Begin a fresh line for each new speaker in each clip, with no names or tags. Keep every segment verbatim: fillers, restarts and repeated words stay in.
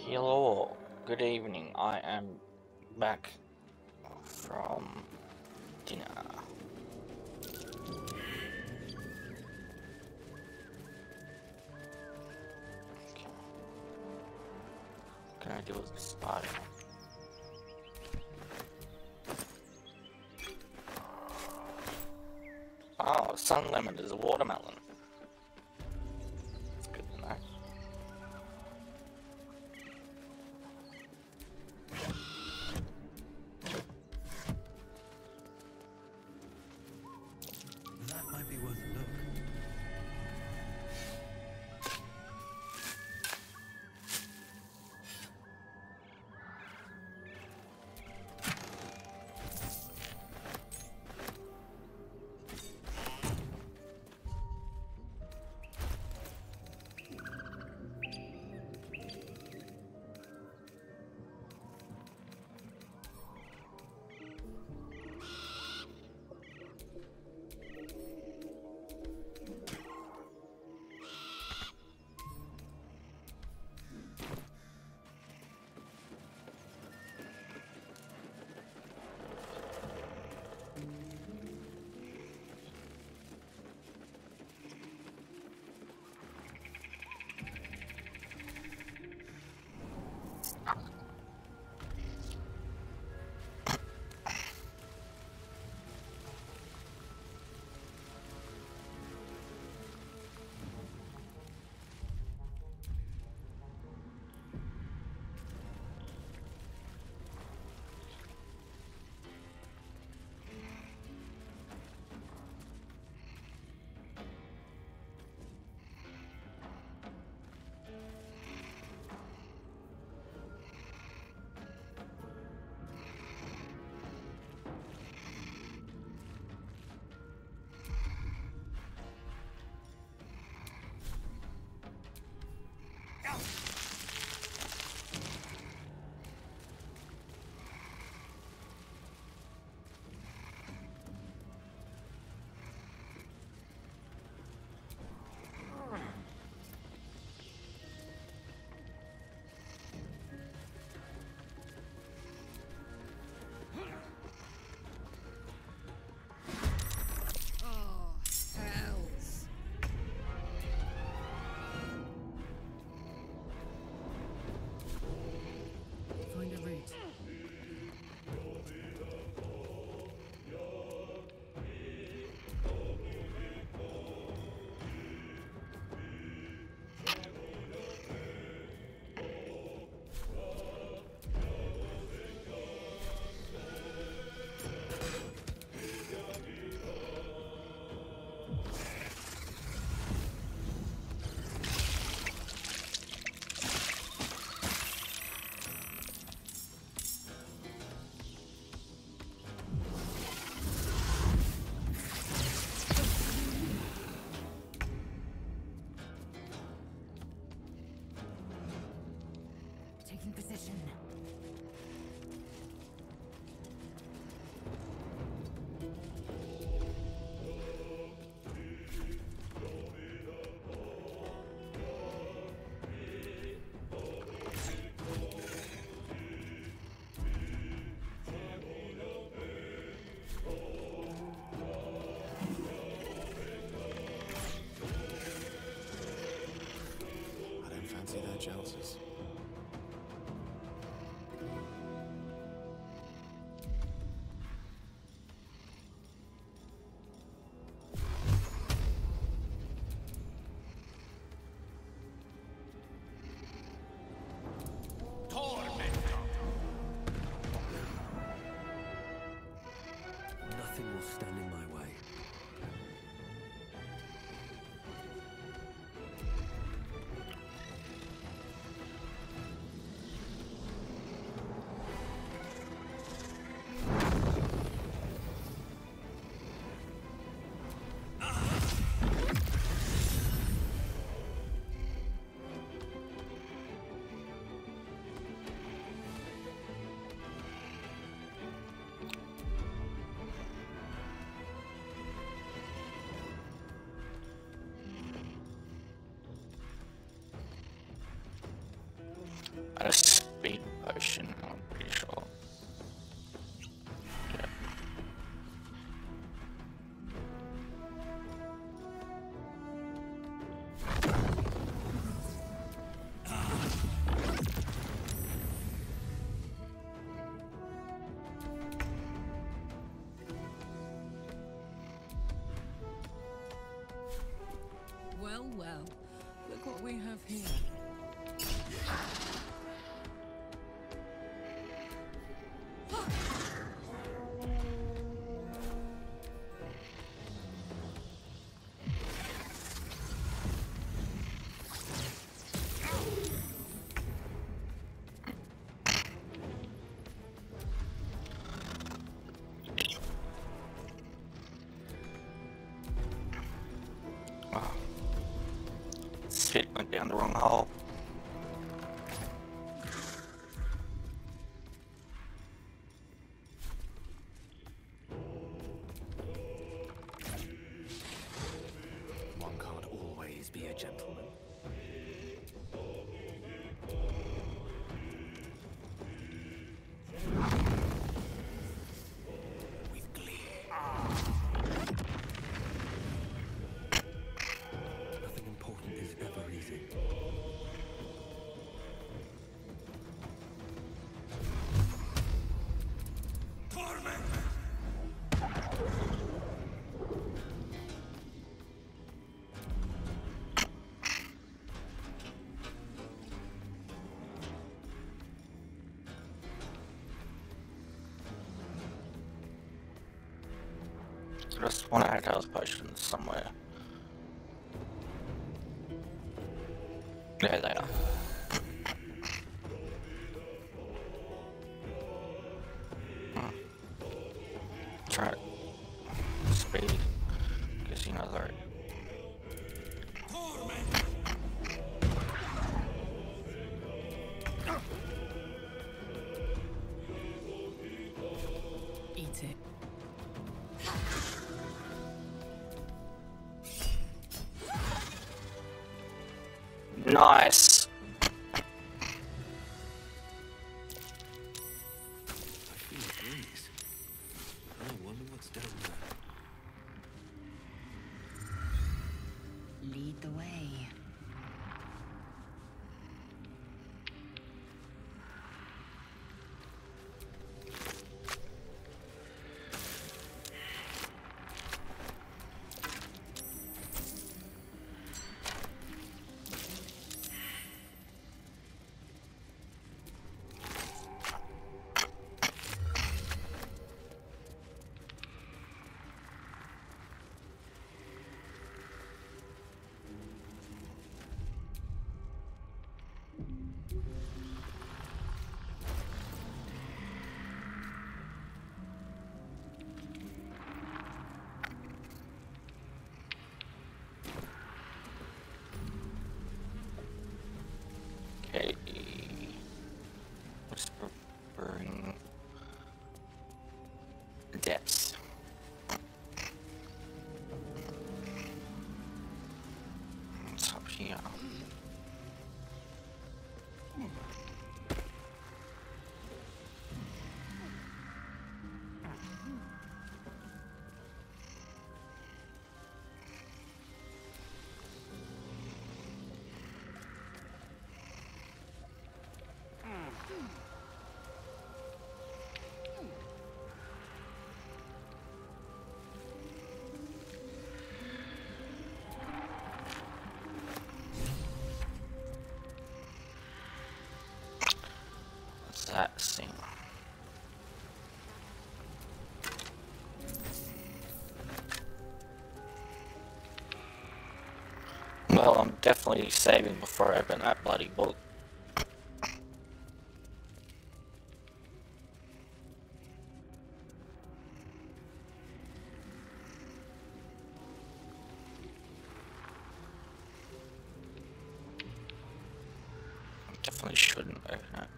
Hello, good evening. I am back from dinner. Okay. What can I do with this body? Oh, sun lemon is a watermelon. That's good to know.
That might be worth a look.
Taking position.
I don't fancy their chances.
And a speed potion, I'm pretty sure. Yeah.
Well, well. Look what we have here.
Wow. Shit went down the wrong hole.
One can't always be a gentleman. With glee. Nothing important is ever easy.
Just want to add those potions somewhere. There they are. Hmm. Try it. Speed. Guess you know that.
Eat it.
Nice.
I feel a breeze. I wonder what's down there.
Lead the way.
Okay. Whispering depths. What's up here? What's that thing? Well, I'm definitely saving before I open that bloody book. Definitely shouldn't open it.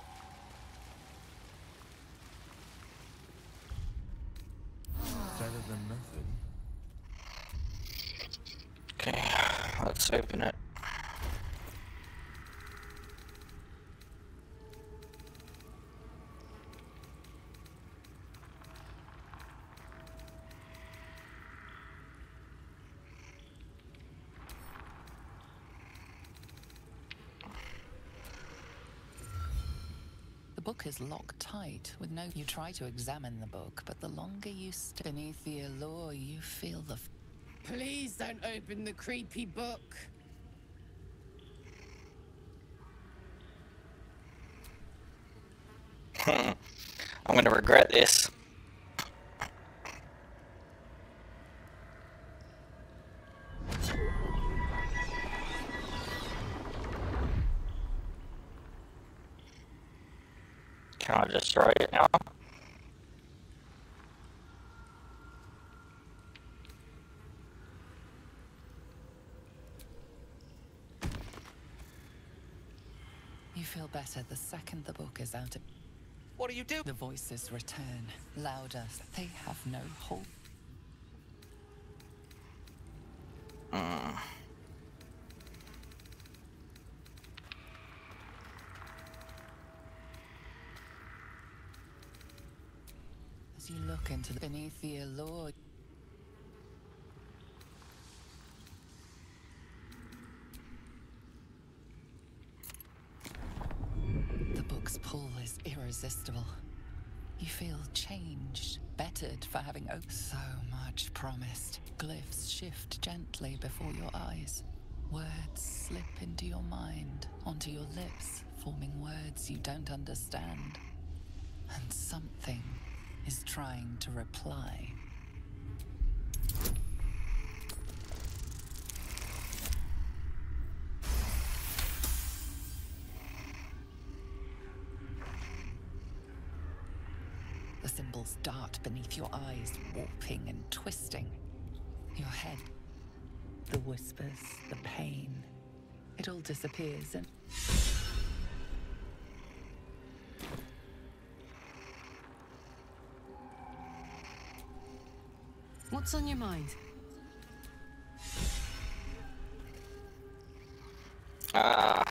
Better than nothing.
Okay, let's open it.
The book is locked tight with no. You try to examine the book, but the longer you stay beneath the allure, you feel the. F
Please don't open the creepy book.
I'm gonna regret this. Can I destroy it now?
You feel better the second the book is out of.
What do you do?
The voices return, louder. They have no hold.
Mm.
As you look into the beneath the allure. The book's pull is irresistible. You feel changed, bettered for having oh, so much promised. Glyphs shift gently before your eyes. Words slip into your mind, onto your lips, forming words you don't understand. And something is trying to reply. The symbols dart beneath your eyes, warping and twisting. Your head, the whispers, the pain, it all disappears and...
What's on your mind?
Ah.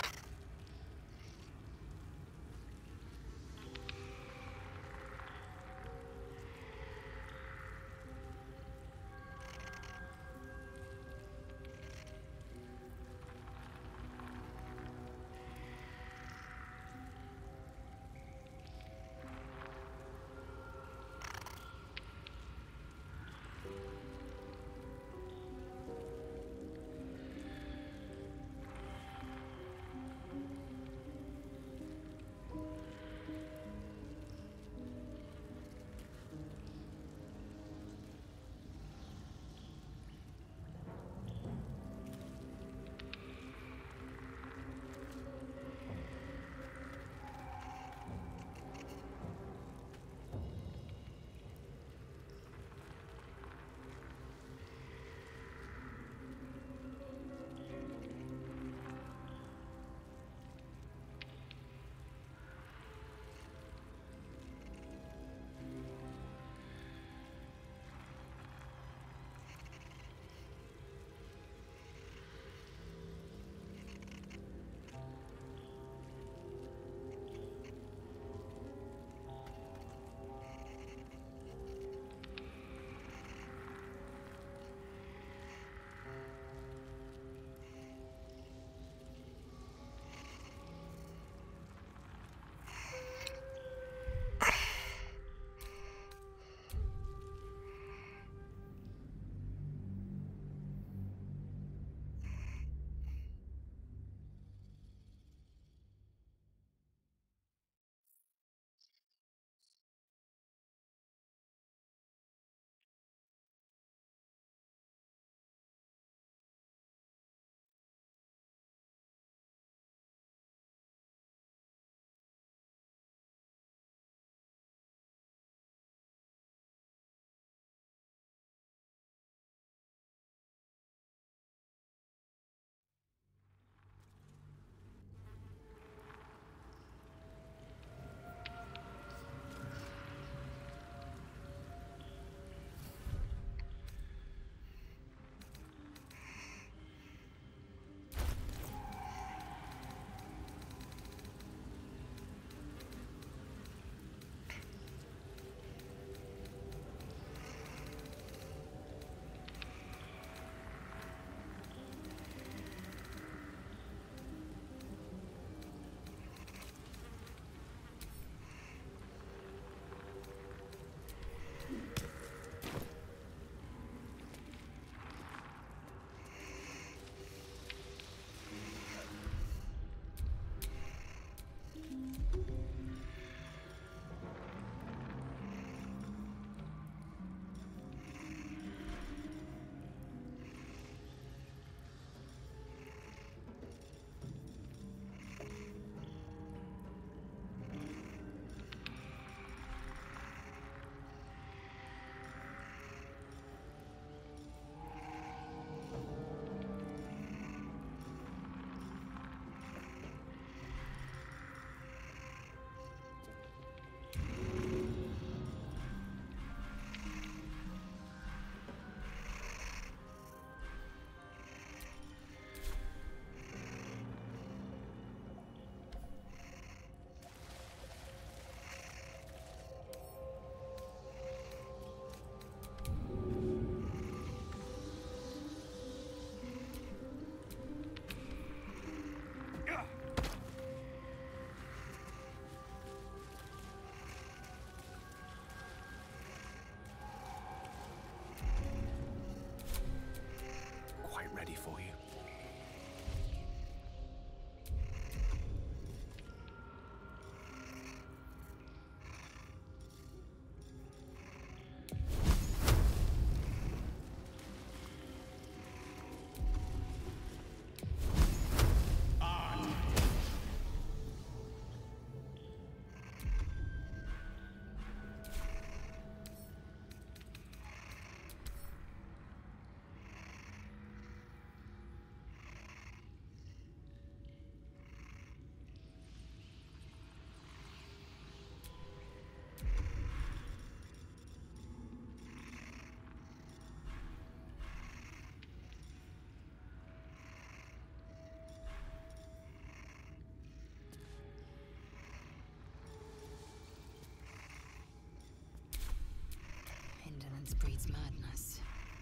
It's madness.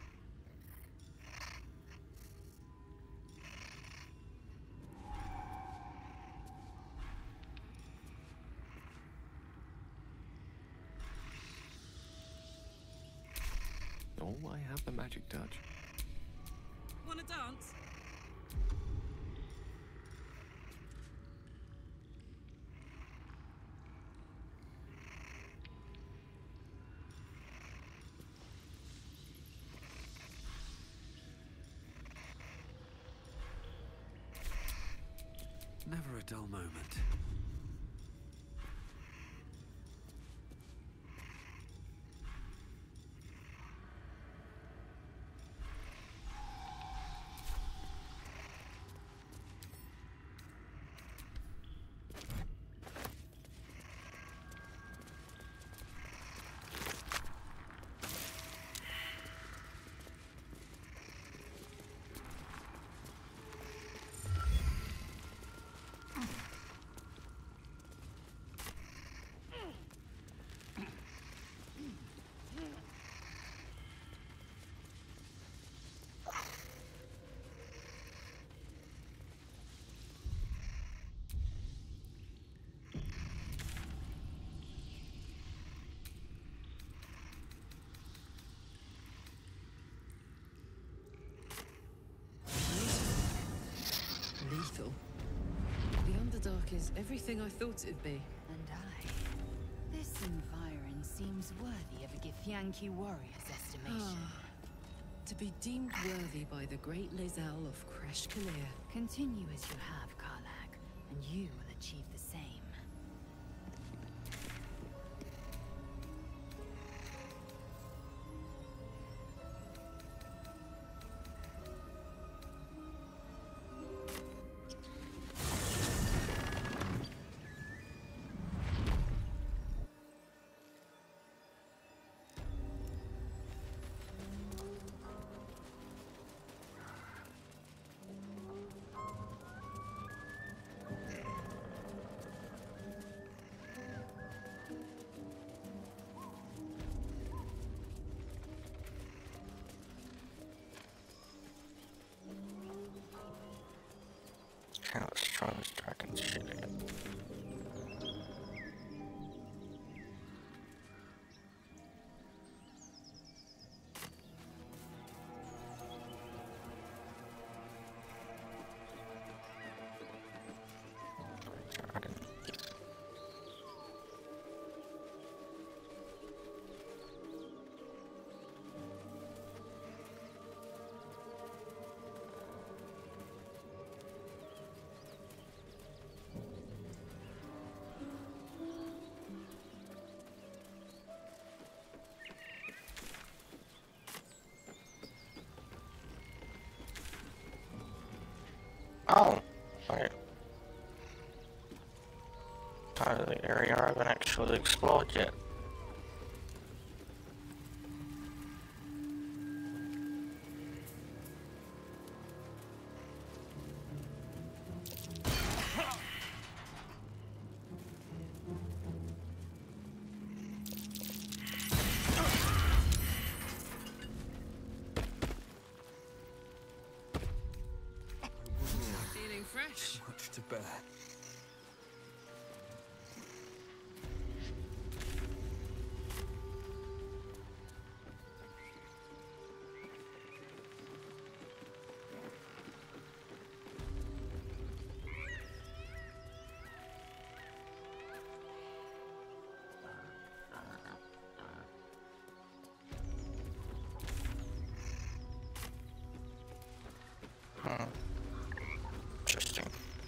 Oh, I have the magic touch.
Wanna dance?
Never a dull moment.
Lethal. The Underdark is everything I thought it'd be.
And I. This environ seems worthy of a Githyanki warrior's estimation.
To be deemed worthy by the great Lae'zel of Kresh Kalir.
Continue as you have, Karlach, and you will achieve the same.
Okay, let's try this dragon shit again. Dragon. Oh, wait. Part of the area I haven't actually explored yet.
Feeling fresh?
Much to bear.
Hmm. Interesting.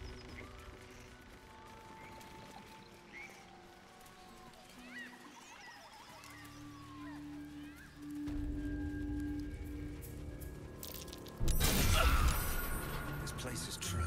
This place is trapped.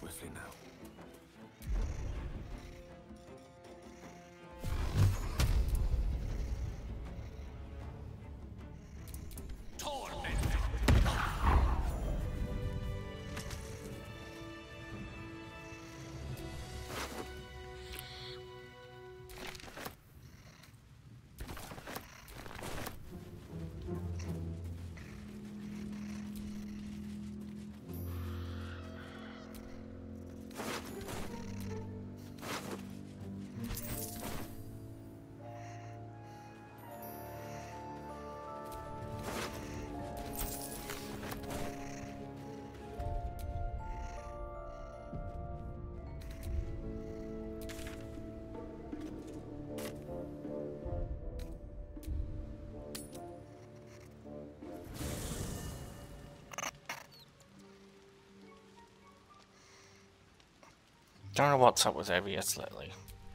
swiftly now.
Don't know what's up with Avius lately.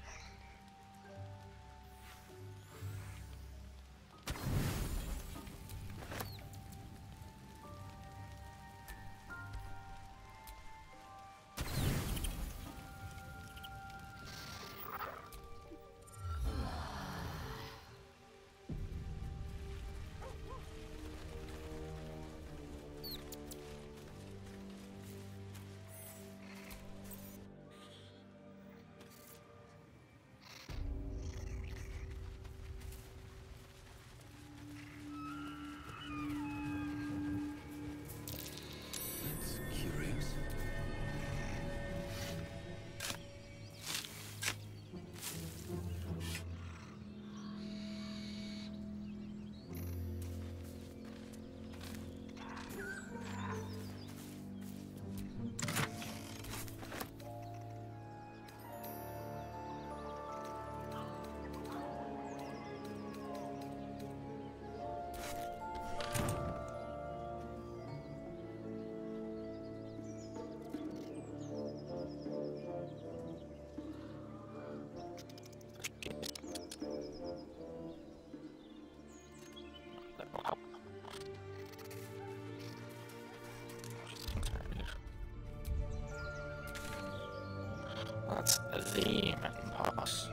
That's the mountain pass.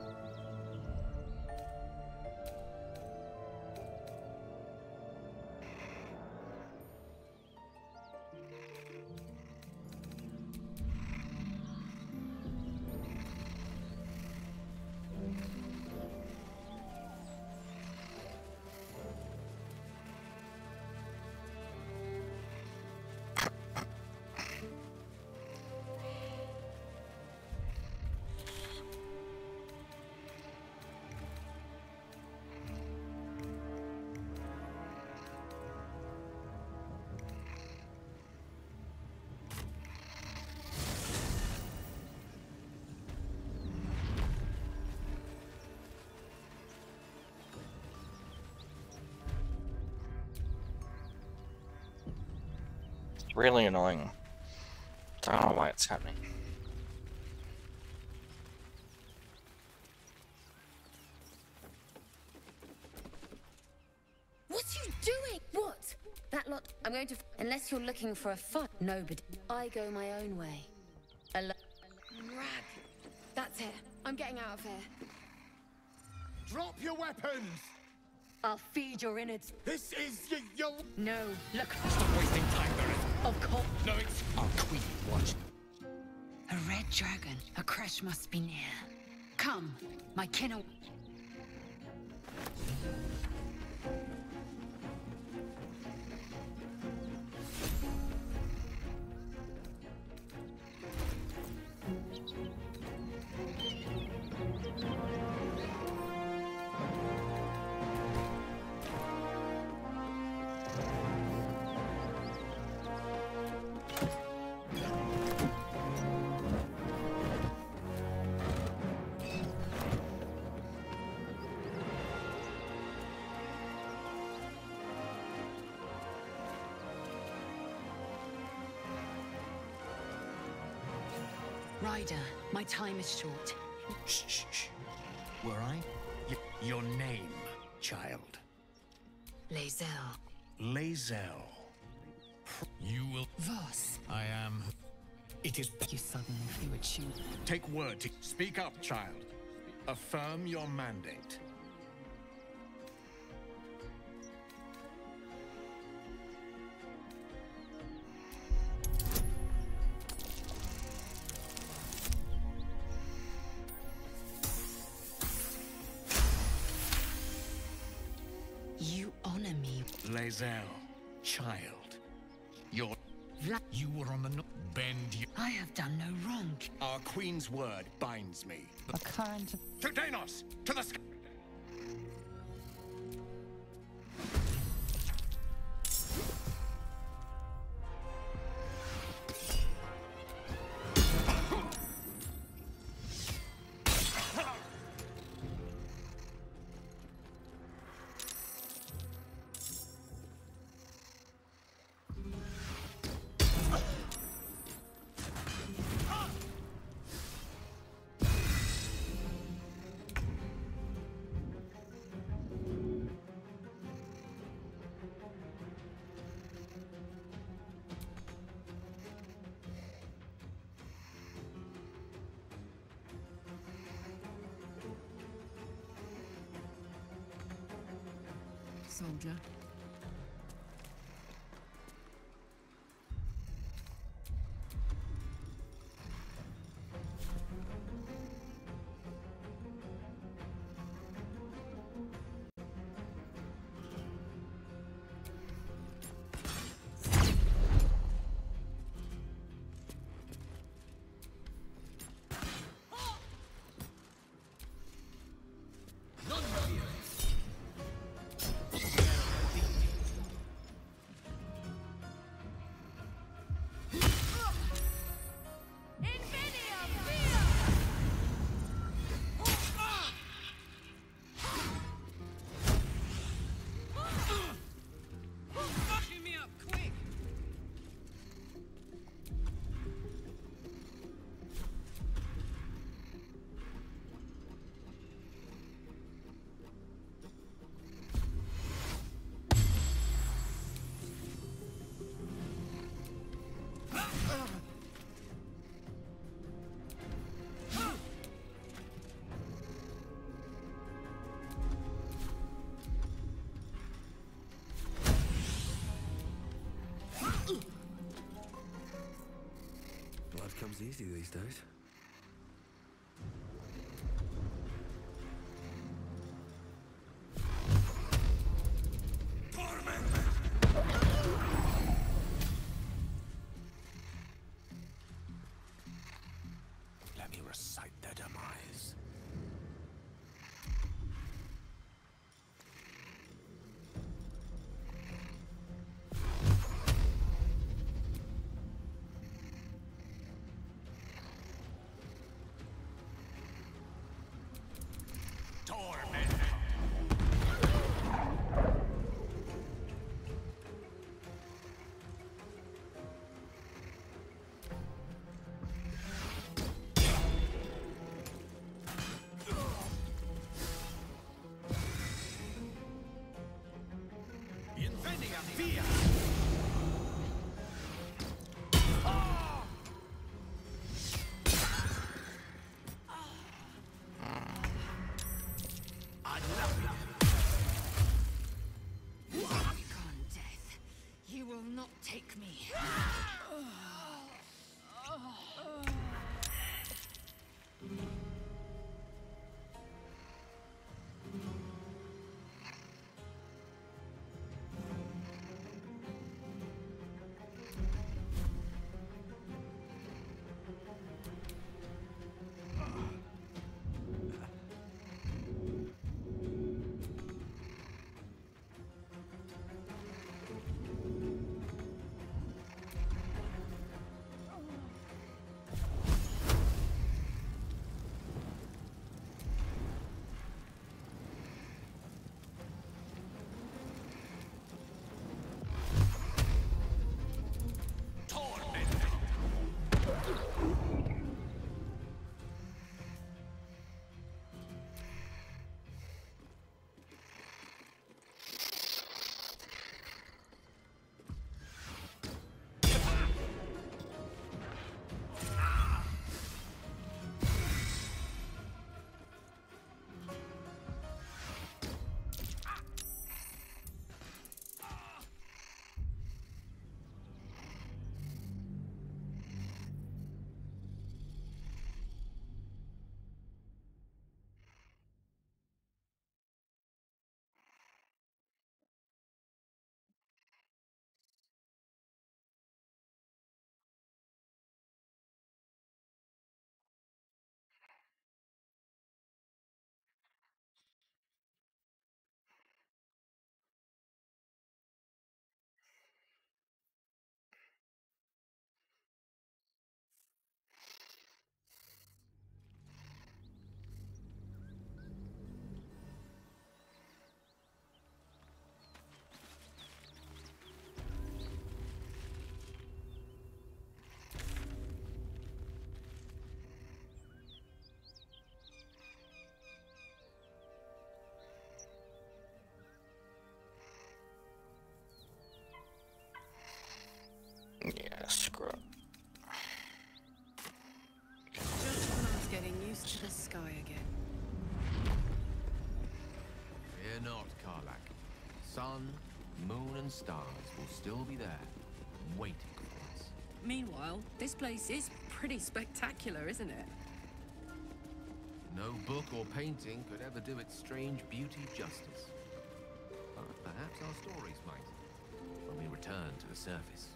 Really annoying. Don't know why it's happening.
What are you doing? What? That lot. I'm going to. Unless you're looking for a fight. Nobody. I go my own way. Alone.
Rag. That's it. I'm getting out of here.
Drop your weapons!
I'll feed your innards.
This is y your.
No, look.
Stop wasting time, Barrett.
Of course.
No, it's our queen. Watch.
A red dragon. A crash must be near. Come, my kin. Ryder, my time is short.
Shh, shh, shh. Were I? Y your name, child.
Lae'zel.
Lae'zel. You will.
Voss.
I am. It is...
You suddenly feel a tune.
Take word to... Speak up, child. Affirm your mandate.
You honor me.
Lae'zel, child. Your...
Vla-
You were on the... No Bend you...
I have done no wrong.
Our queen's word binds me.
A current of
To Danos! To the sky!
Soldier.
Blood comes easy these days.
Let me recite their demise. Torment! Incendia via!
Gone, death. You will not take me.
sun, moon, and stars will still be there, waiting for us.
Meanwhile, this place is pretty spectacular, isn't it?
No book or painting could ever do its strange beauty justice. But perhaps our stories might, when we return to the surface.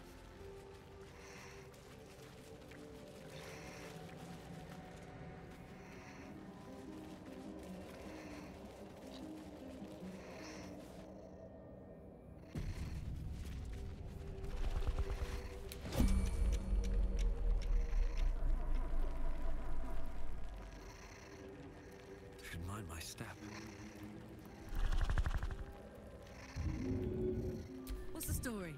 Should mind my step.
What's the story?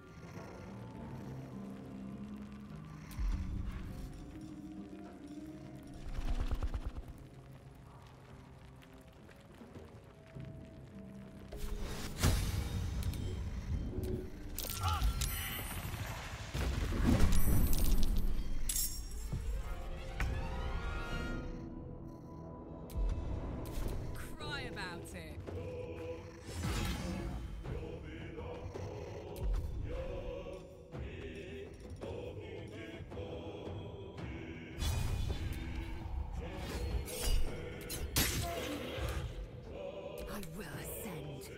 Cry about it.
I will ascend.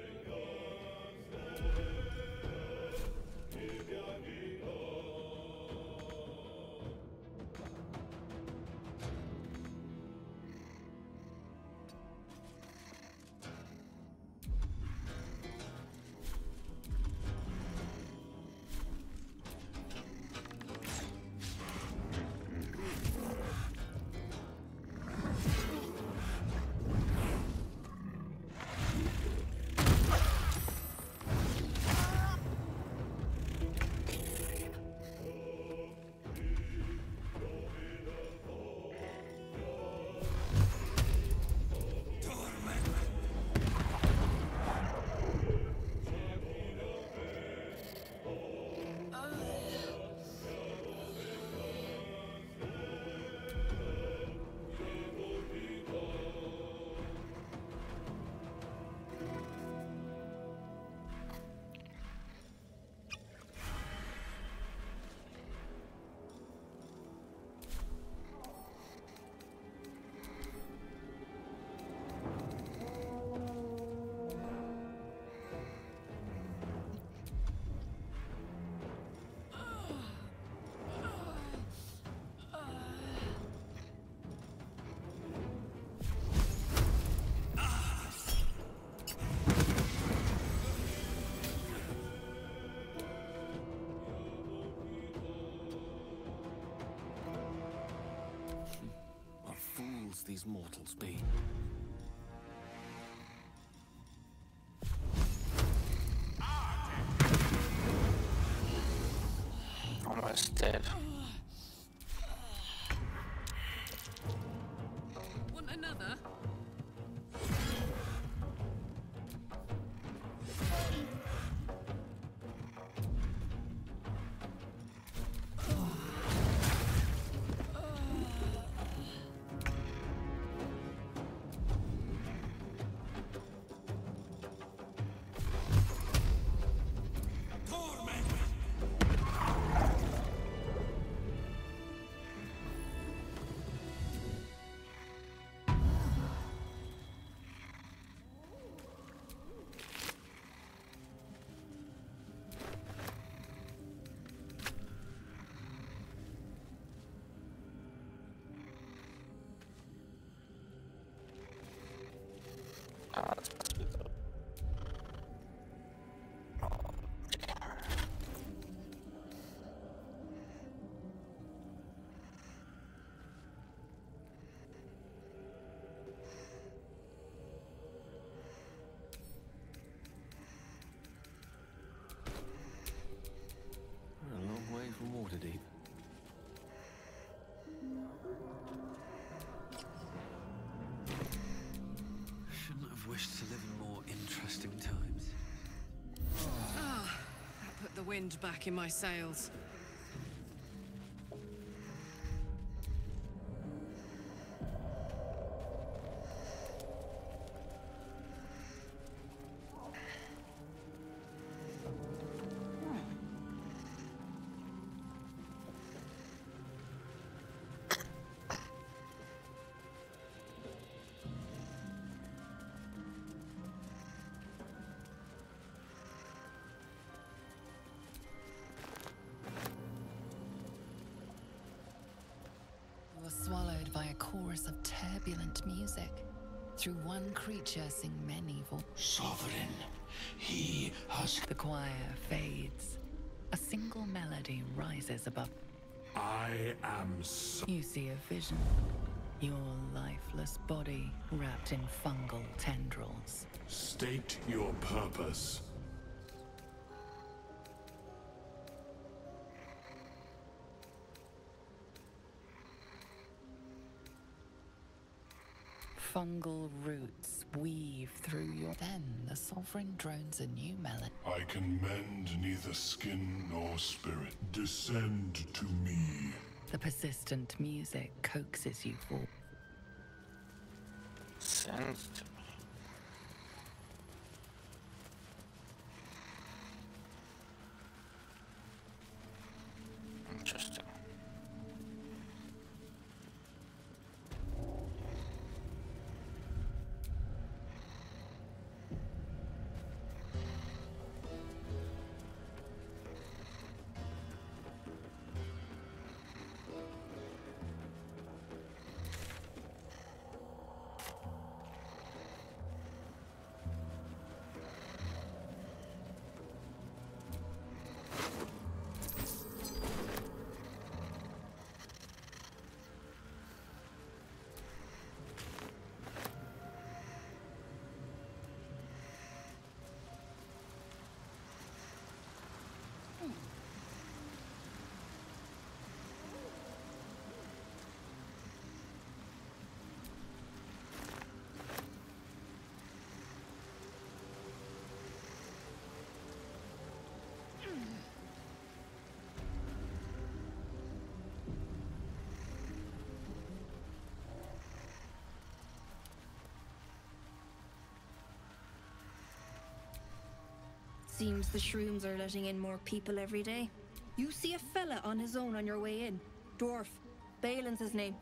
What fools these mortals be.
Almost dead.
Want another?
Ah, that's supposed to be the...
We're a long way from Waterdeep. Shouldn't have wished to live in more interesting times.
Ah, that put the wind back in my sails.
chorus of turbulent music. Through one creature sing many voices.
Sovereign, he has...
The choir fades. A single melody rises above.
I am so...
You see a vision. Your lifeless body wrapped in fungal tendrils.
State your purpose.
Fungal roots weave through your... Then the Sovereign drones a new melody.
I can mend neither skin nor spirit. Descend to me.
The persistent music coaxes you forward.
Sends to me. Interesting.
Seems the shrooms are letting in more people every day. You see a fella on his own on your way in. Dwarf. Balin's his name.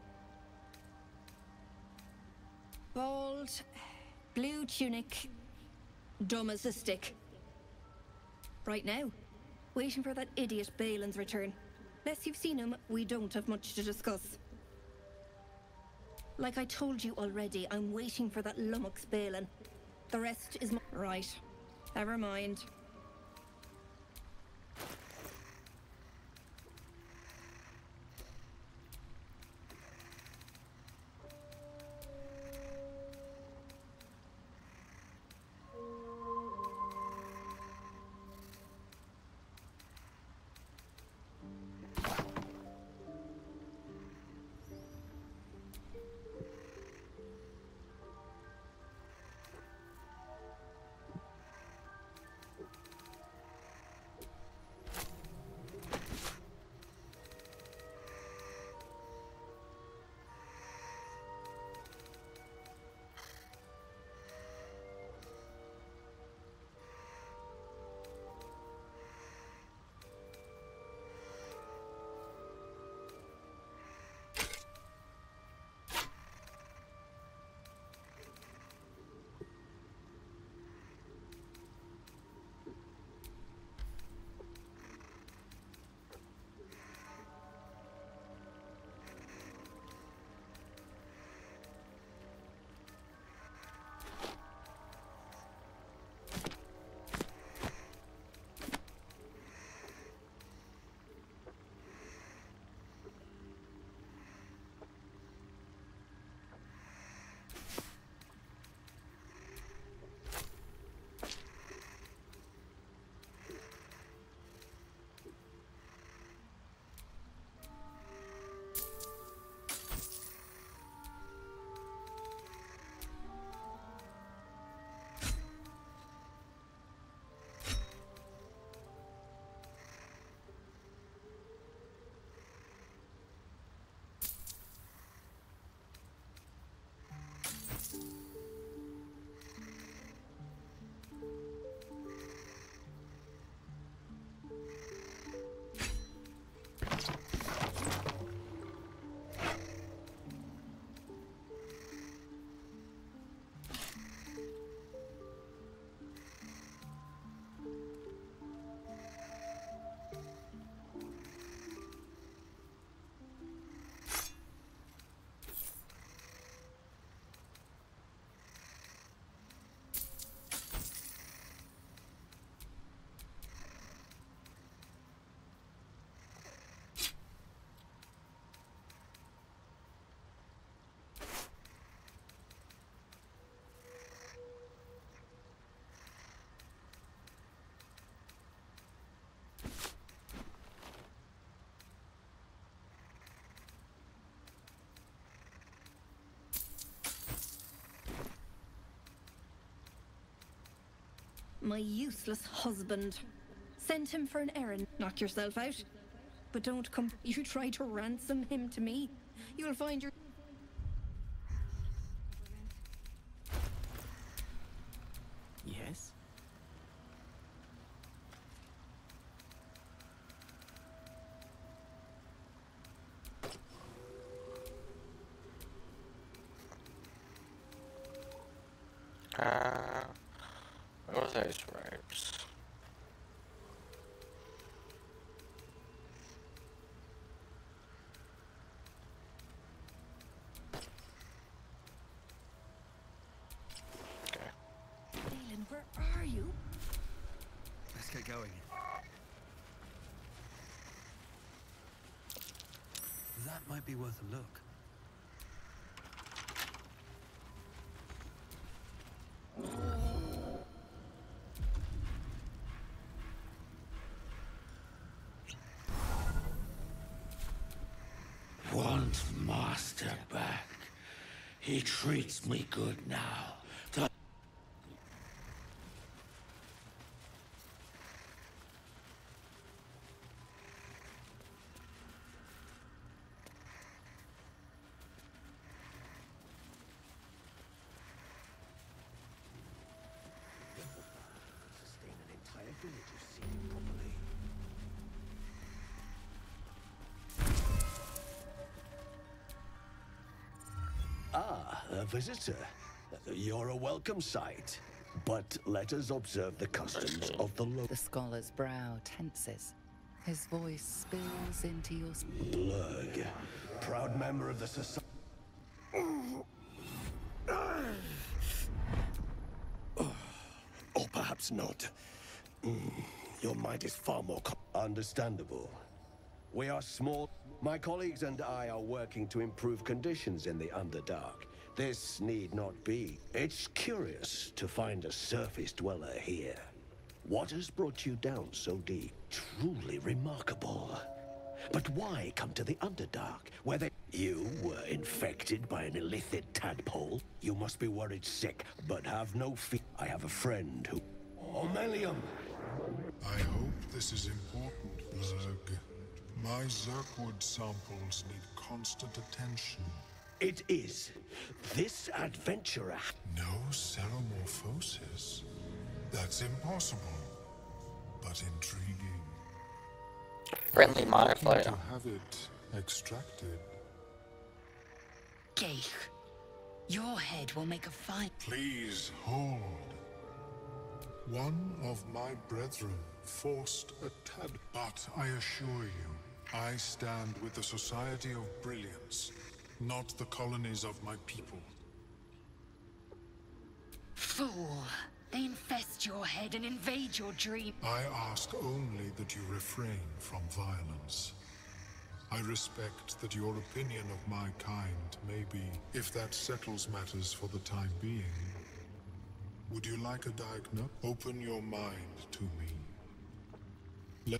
Bald, blue tunic, dumb as a stick. Right now, waiting for that idiot Balin's return. Unless you've seen him, we don't have much to discuss. Like I told you already, I'm waiting for that lummox Balin. The rest is my... Right. Never mind. My useless husband. Send him for an errand. Knock yourself out. But don't come. You try to ransom him to me. You'll find your.
Yes?
Uh, what was those ropes? Okay.
Aelin, where are you?
Let's get going. That might be worth a look.
Want Master back. He treats me good now. The sustain an entire village of seeing properly. Ah, a visitor. You're a welcome sight. But let us observe the customs of the local.
The scholar's brow tenses. His voice spills into your...
Lurg, proud member of the society. Or perhaps not. Mm, your might is far more... Understandable. We are small. My colleagues and I are working to improve conditions in the Underdark. This need not be. It's curious to find a surface dweller here. What has brought you down so deep? Truly remarkable. But why come to the Underdark, where they... You were infected by an illithid tadpole? You must be worried sick, but have no fear. I have a friend who... Omelium!
I hope this is important, Zerg. My Zerkwood samples need constant attention.
It is. This adventurer...
No ceromorphosis? That's impossible, but intriguing.
Friendly
I'm
modifier.
looking to have it extracted.
Gate. Your head will make a fine...
Please hold. One of my brethren forced a tad, but I assure you, I stand with the Society of Brilliance, not the colonies of my people.
Fool. They infest your head and invade your dream.
I ask only that you refrain from violence. I respect that your opinion of my kind may be, if that settles matters for the time being. Would you like a diagnosis? Open your mind to me. Let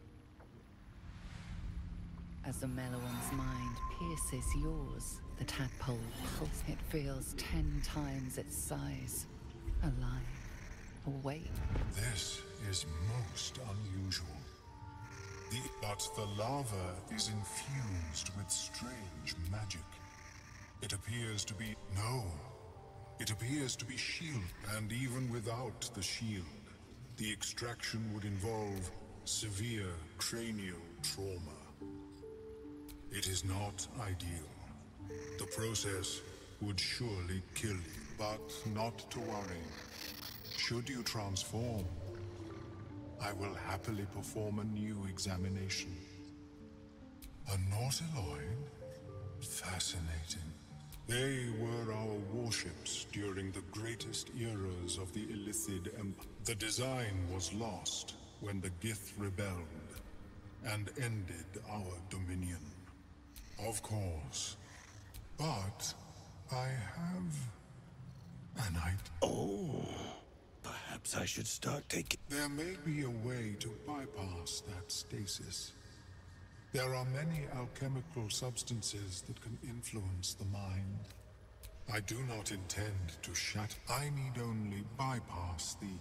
As the Meloan's mind pierces yours, the tadpole pulls. It feels ten times its size. Alive. Awake.
This is most unusual. The, but the lava is infused with strange magic. It appears to be... No. It appears to be shield. And even without the shield, the extraction would involve severe cranial trauma. It is not ideal. The process would surely kill you. But not to worry. Should you transform, I will happily perform a new examination. A Nautiloid? Fascinating. They were our warships during the greatest eras of the Illithid Empire. The design was lost when the Gith rebelled and ended our dominion. Of course. But I have an idea.
Oh, perhaps I should start taking...
There may be a way to bypass that stasis. There are many alchemical substances that can influence the mind. I do not intend to shatter. I need only bypass the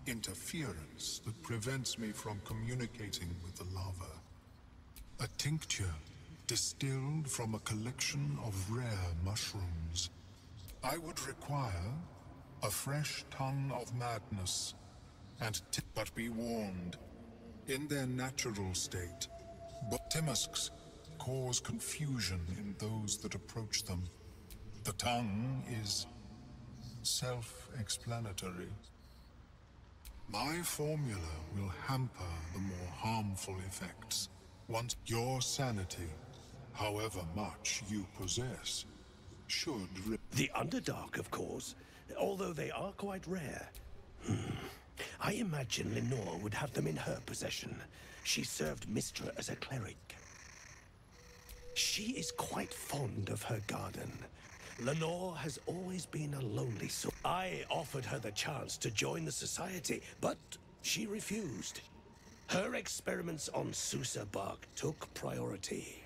interference that prevents me from communicating with the lava. A tincture distilled from a collection of rare mushrooms. I would require a fresh ton of madness, and t but be warned, in their natural state, but Timusks cause confusion in those that approach them. The tongue is self-explanatory. My formula will hamper the more harmful effects. Once your sanity, however much you possess, should re-
The Underdark, of course, although they are quite rare. Hmm. I imagine Lenore would have them in her possession. She served Mistra as a cleric. She is quite fond of her garden. Lenore has always been a lonely soul. I offered her the chance to join the society, but she refused. Her experiments on Susa bark took priority.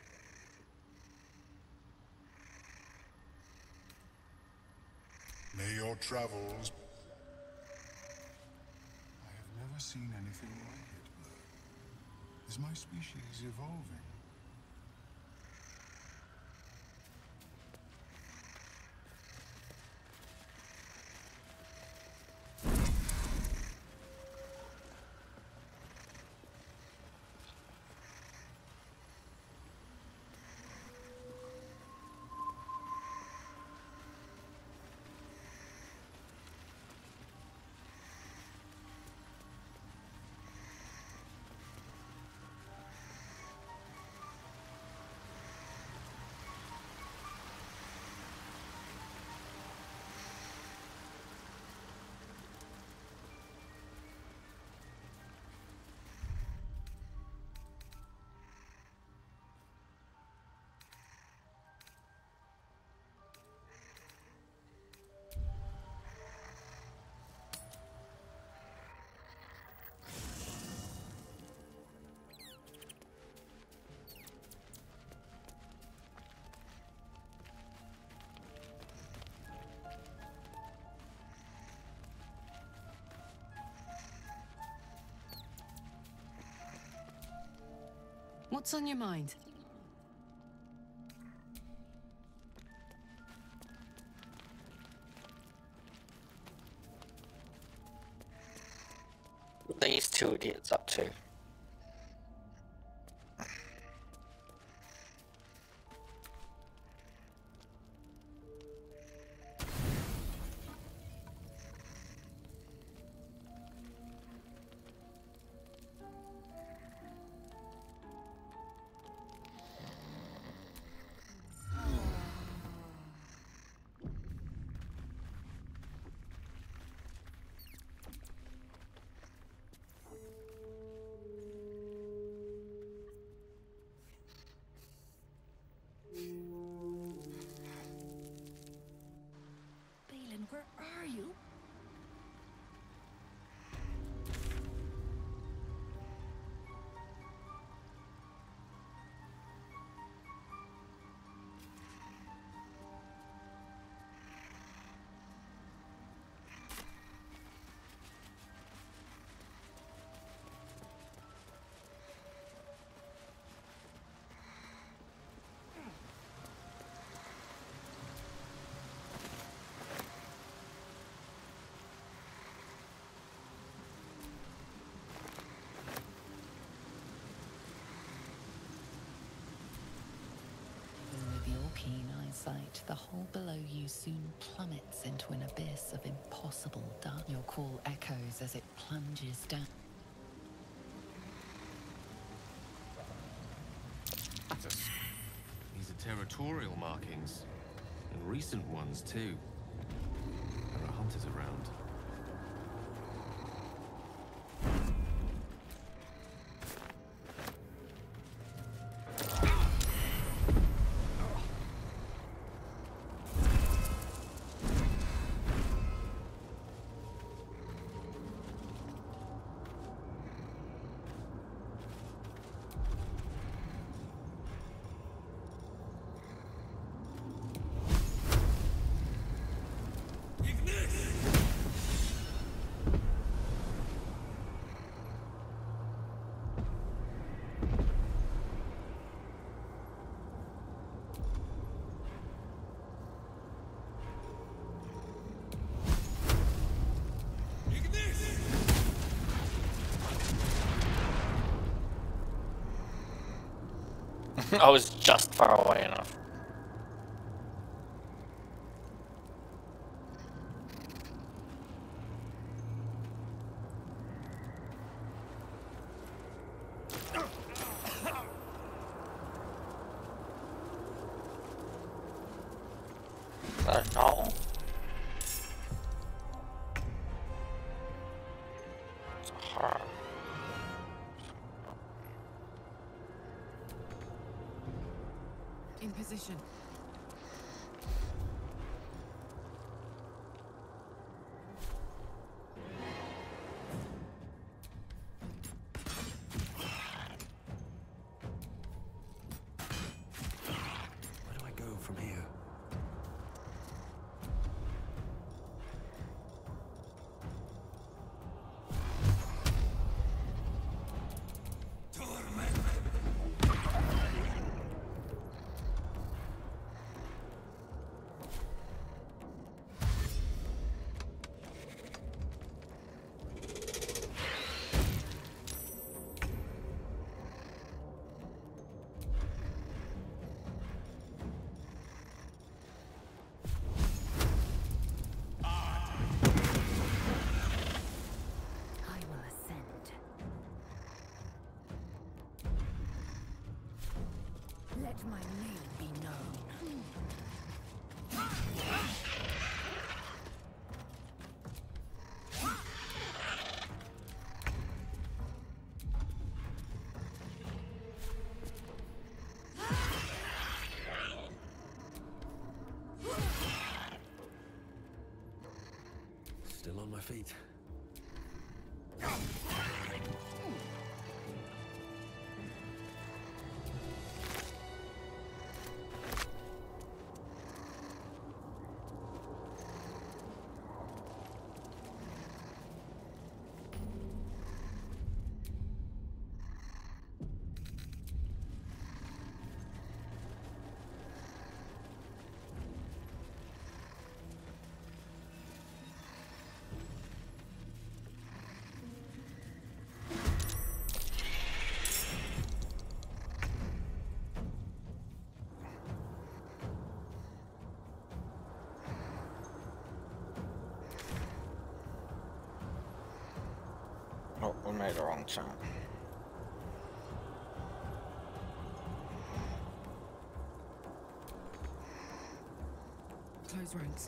May your travels... I have never seen anything like it, Blur. Is my species evolving?
What's on your mind?
These two idiots up to?
Where are you?
Keen eyesight, the hole below you soon plummets into an abyss of impossible dark. Your call echoes as it plunges down.
These are territorial markings, and recent ones too. There are hunters around.
I was just far away enough. Uh, no. It's hard.
In position.
Where do I go from here?
Let my name be known.
Still on my feet.
Oh, we made a wrong turn.
Close ranks.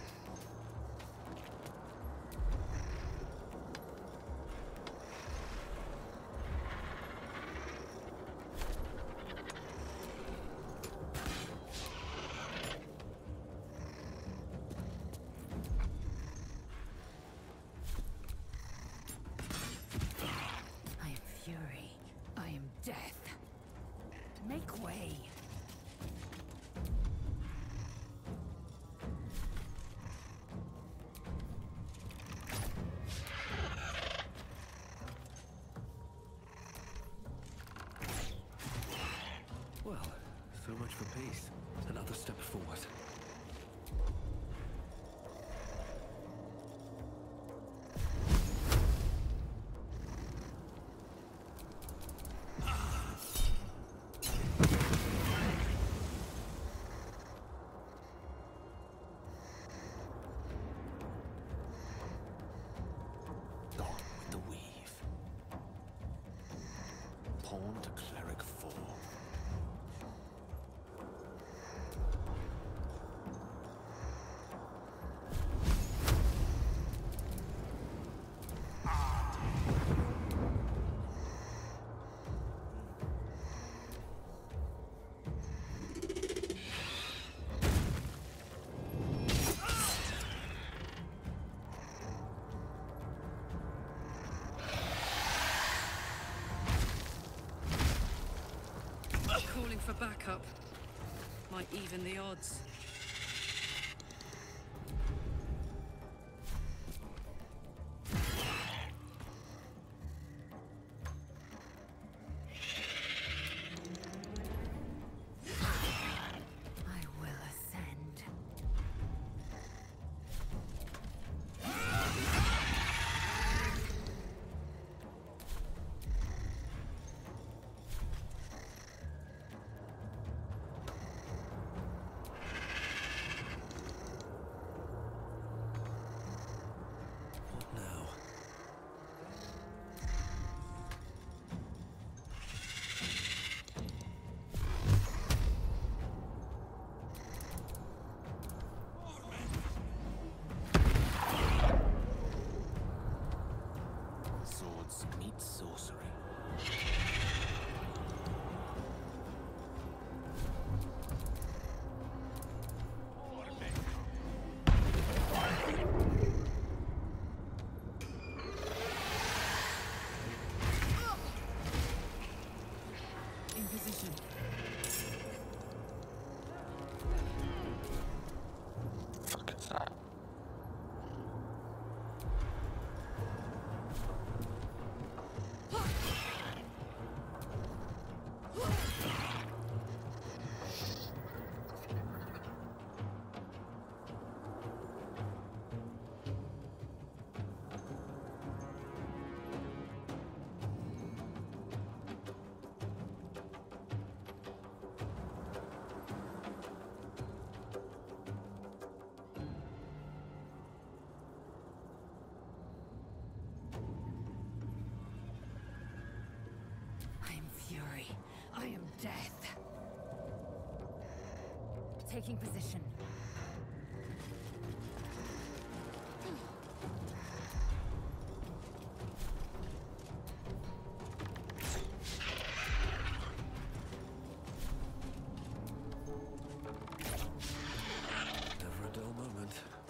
I am fury. I am death. Make way.
Well, so much for peace. Another step forward. Gone with the weave. Pawn to cleric four.
Calling for backup. Might even the odds.
I will ascend. death. Taking position.
Never a dull moment.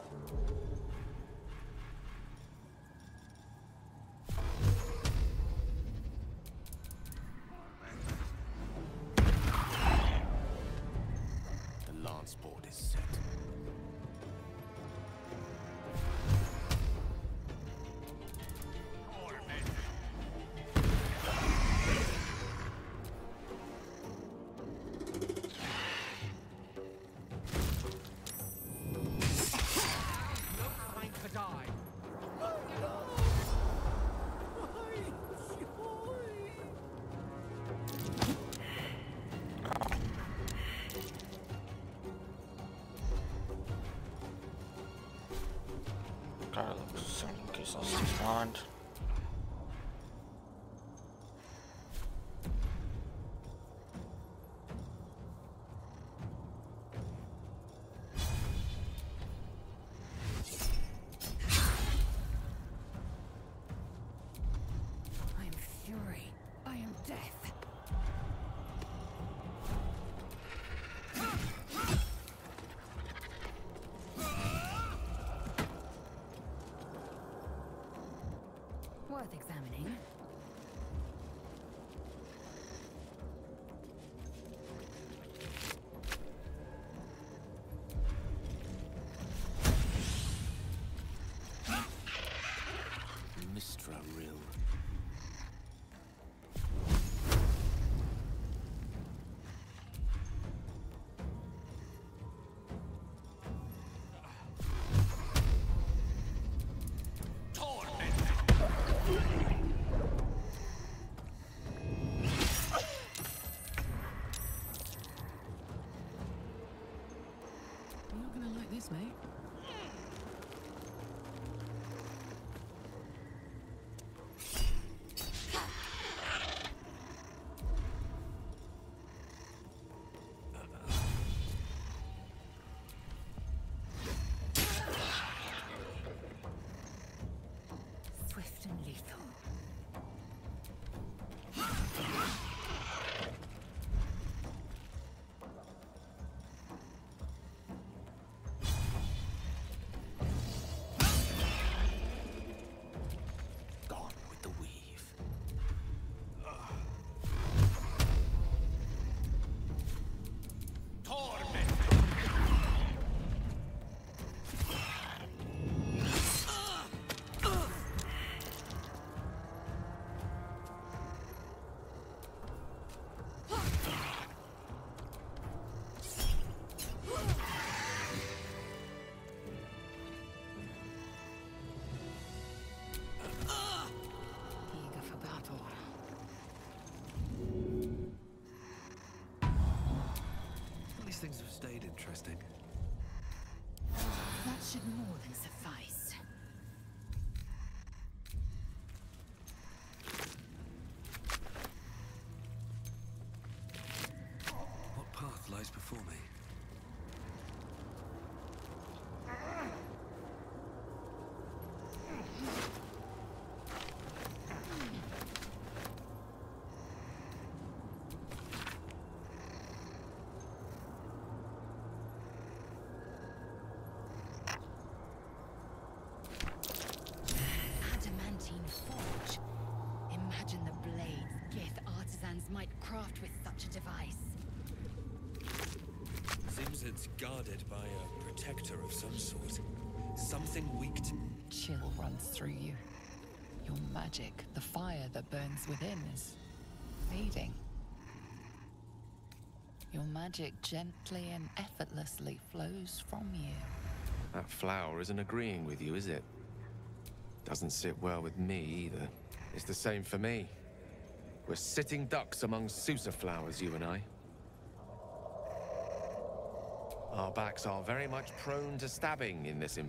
The lance board is set.
Gotta look something in case I see spawned.
I am fury. I am death. Worth examining.
Mistra Rill.
You're not gonna like this, mate.
Swift and lethal.
Gone with the weave.
Eager for battle.
These things have stayed interesting.
That should more than suffice.
What path lies before me?
Adamantine forge. Imagine the blades Gith artisans might craft with such a device.
Seems it's guarded by a protector of some sort. Something weak to...
Chill runs through you. Your magic, the fire that burns within, is fading. Your magic gently and effortlessly flows from you.
That flower isn't agreeing with you, is it? Doesn't sit well with me either. It's the same for me. We're sitting ducks among Sousa flowers, you and I. Our backs are very much prone to stabbing in this imp.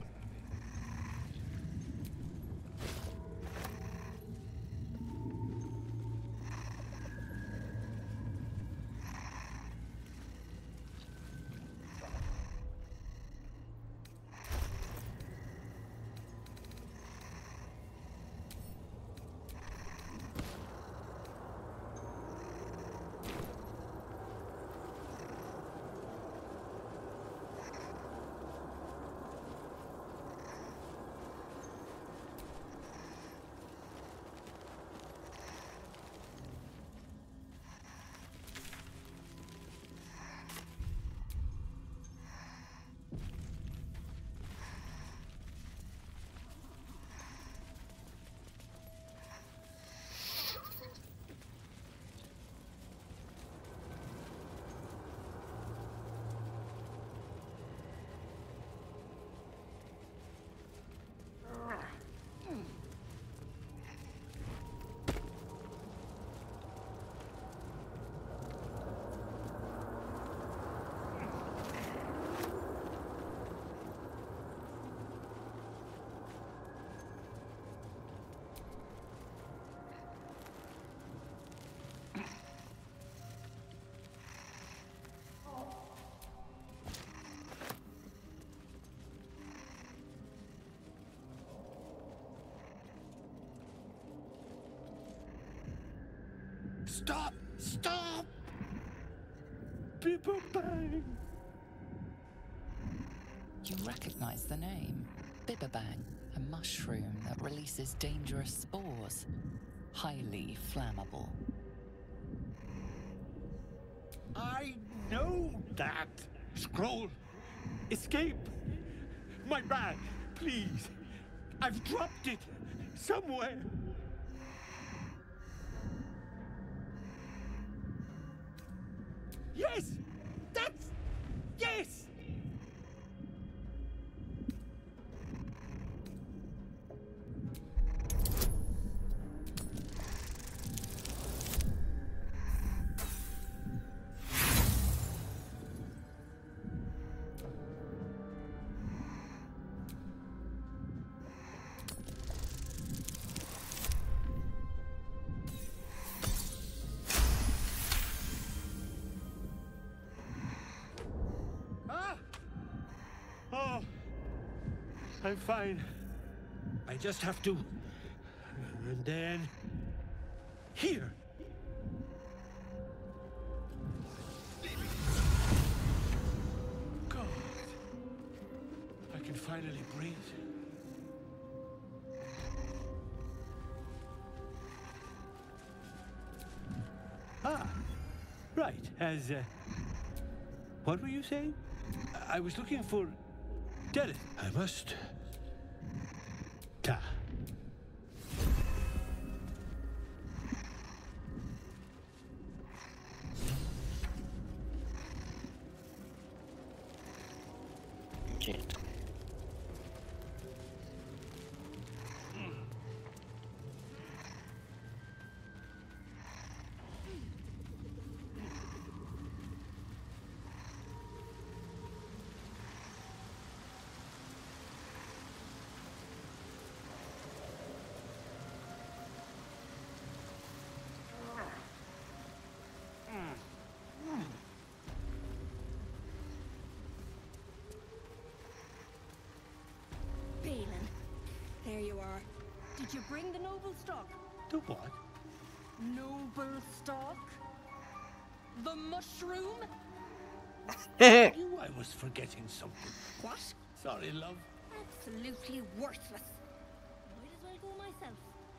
Stop! Stop! Bibberbang!
You recognize the name. Bibberbang, a mushroom that releases dangerous spores. Highly flammable.
I know that! Scroll! Escape! My bag, please! I've dropped it! Somewhere! Yes! That's... Yes! I'm fine. I just have to... And then... Here! God. I can finally breathe. Ah! Right, as... Uh, what were you saying? I was looking for... Derek. I must... Ta.
Gate.
There you are. Did you bring the noble stock?
The what?
Noble stock? The mushroom?
I knew I was forgetting something.
What?
Sorry, love.
Absolutely worthless. Might as well go myself.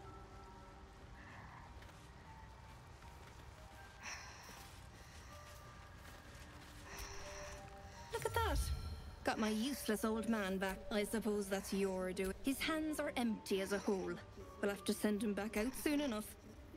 Look at that. Got my useless old man back. I suppose that's your doing. His hands are empty as a whole. We'll have to send him back out soon enough.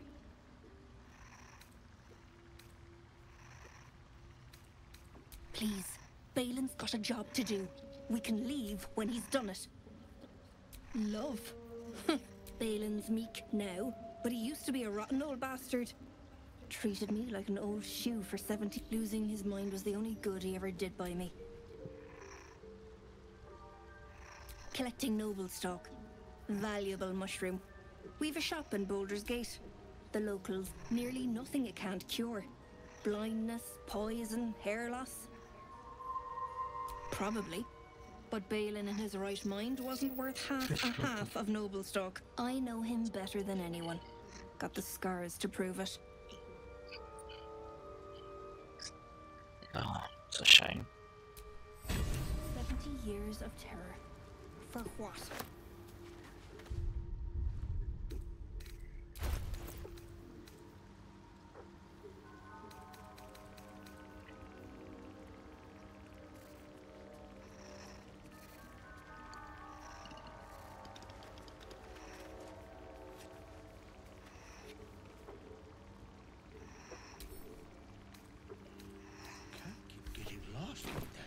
Please, Balin's got a job to do. We can leave when he's done it. Love? Balin's meek now, but he used to be a rotten old bastard. Treated me like an old shoe for seventy. Losing his mind was the only good he ever did by me. Collecting noble stock. Valuable mushroom. We've a shop in Baldurs Gate. The locals, nearly nothing it can't cure. Blindness, poison, hair loss. Probably. But Balin in his right mind wasn't worth half a half of noble stock. I know him better than anyone. Got the scars to prove it.
Oh, it's a shame.
Seventy years of terror. For what?
Can't keep getting lost like that.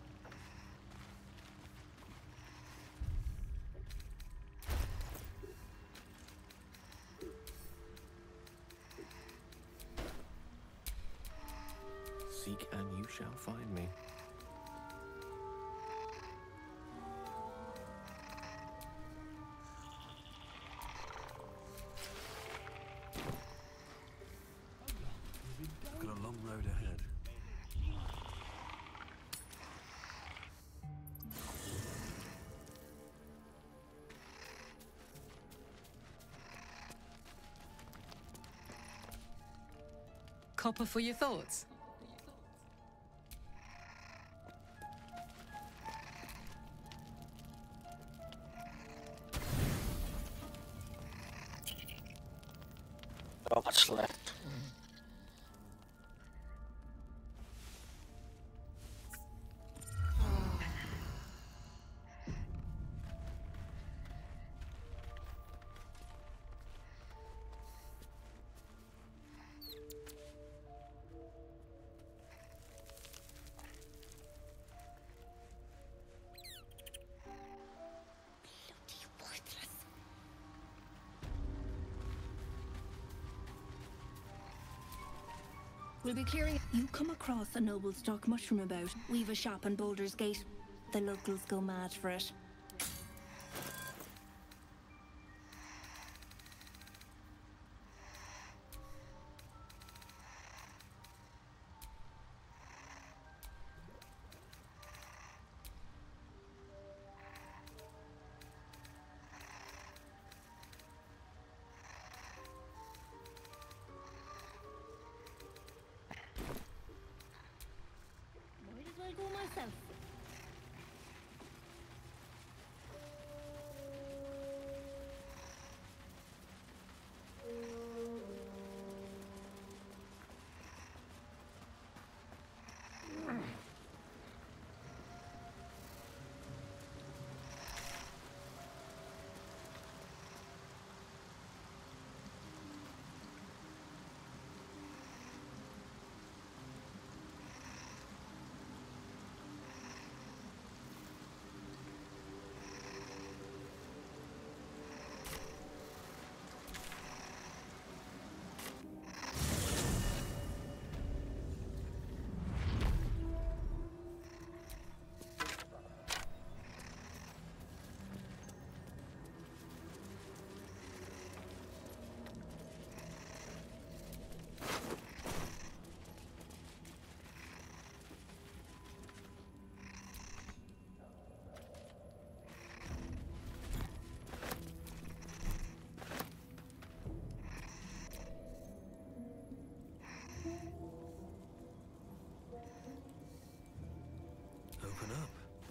Seek and you shall find me. I've got a long road ahead.
Copper for your thoughts?
Not much left.
We'll be clearing. You come across a noble stock mushroom about. We've a shop in Baldurs Gate. The locals go mad for it. Might as well go myself.
Open up.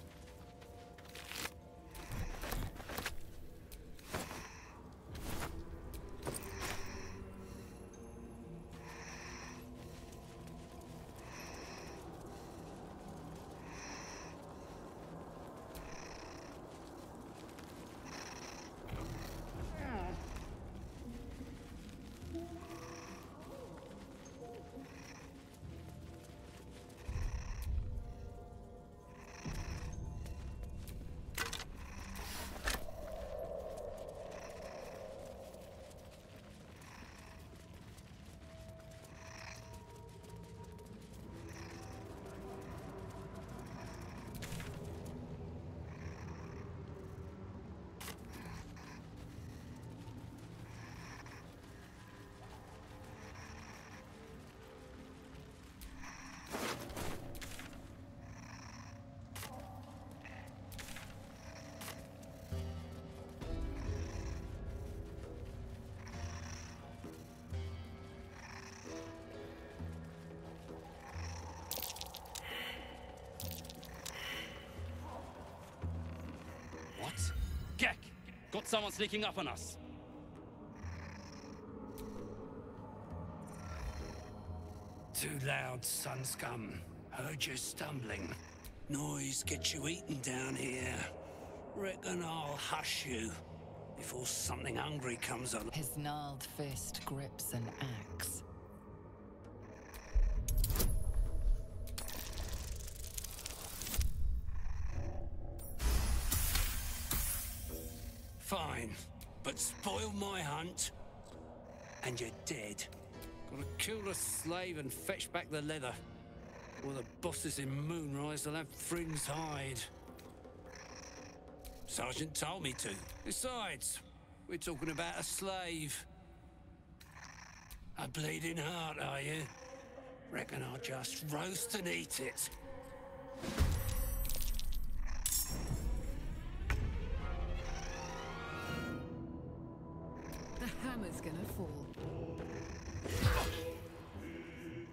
What? Gek! Got someone sneaking up on us.
Too loud, sun scum. Heard you stumbling. Noise gets you eaten down here. Reckon I'll hush you before something hungry comes along.
His gnarled fist grips an axe.
Fine, but spoil my hunt, and you're dead.
Gotta kill the slave and fetch back the leather. Or the bosses in Moonrise will have Frinn's hide.
Sergeant told me to.
Besides, we're talking about a slave.
A bleeding heart, are you? Reckon I'll just roast and eat it.
The hammer's gonna fall.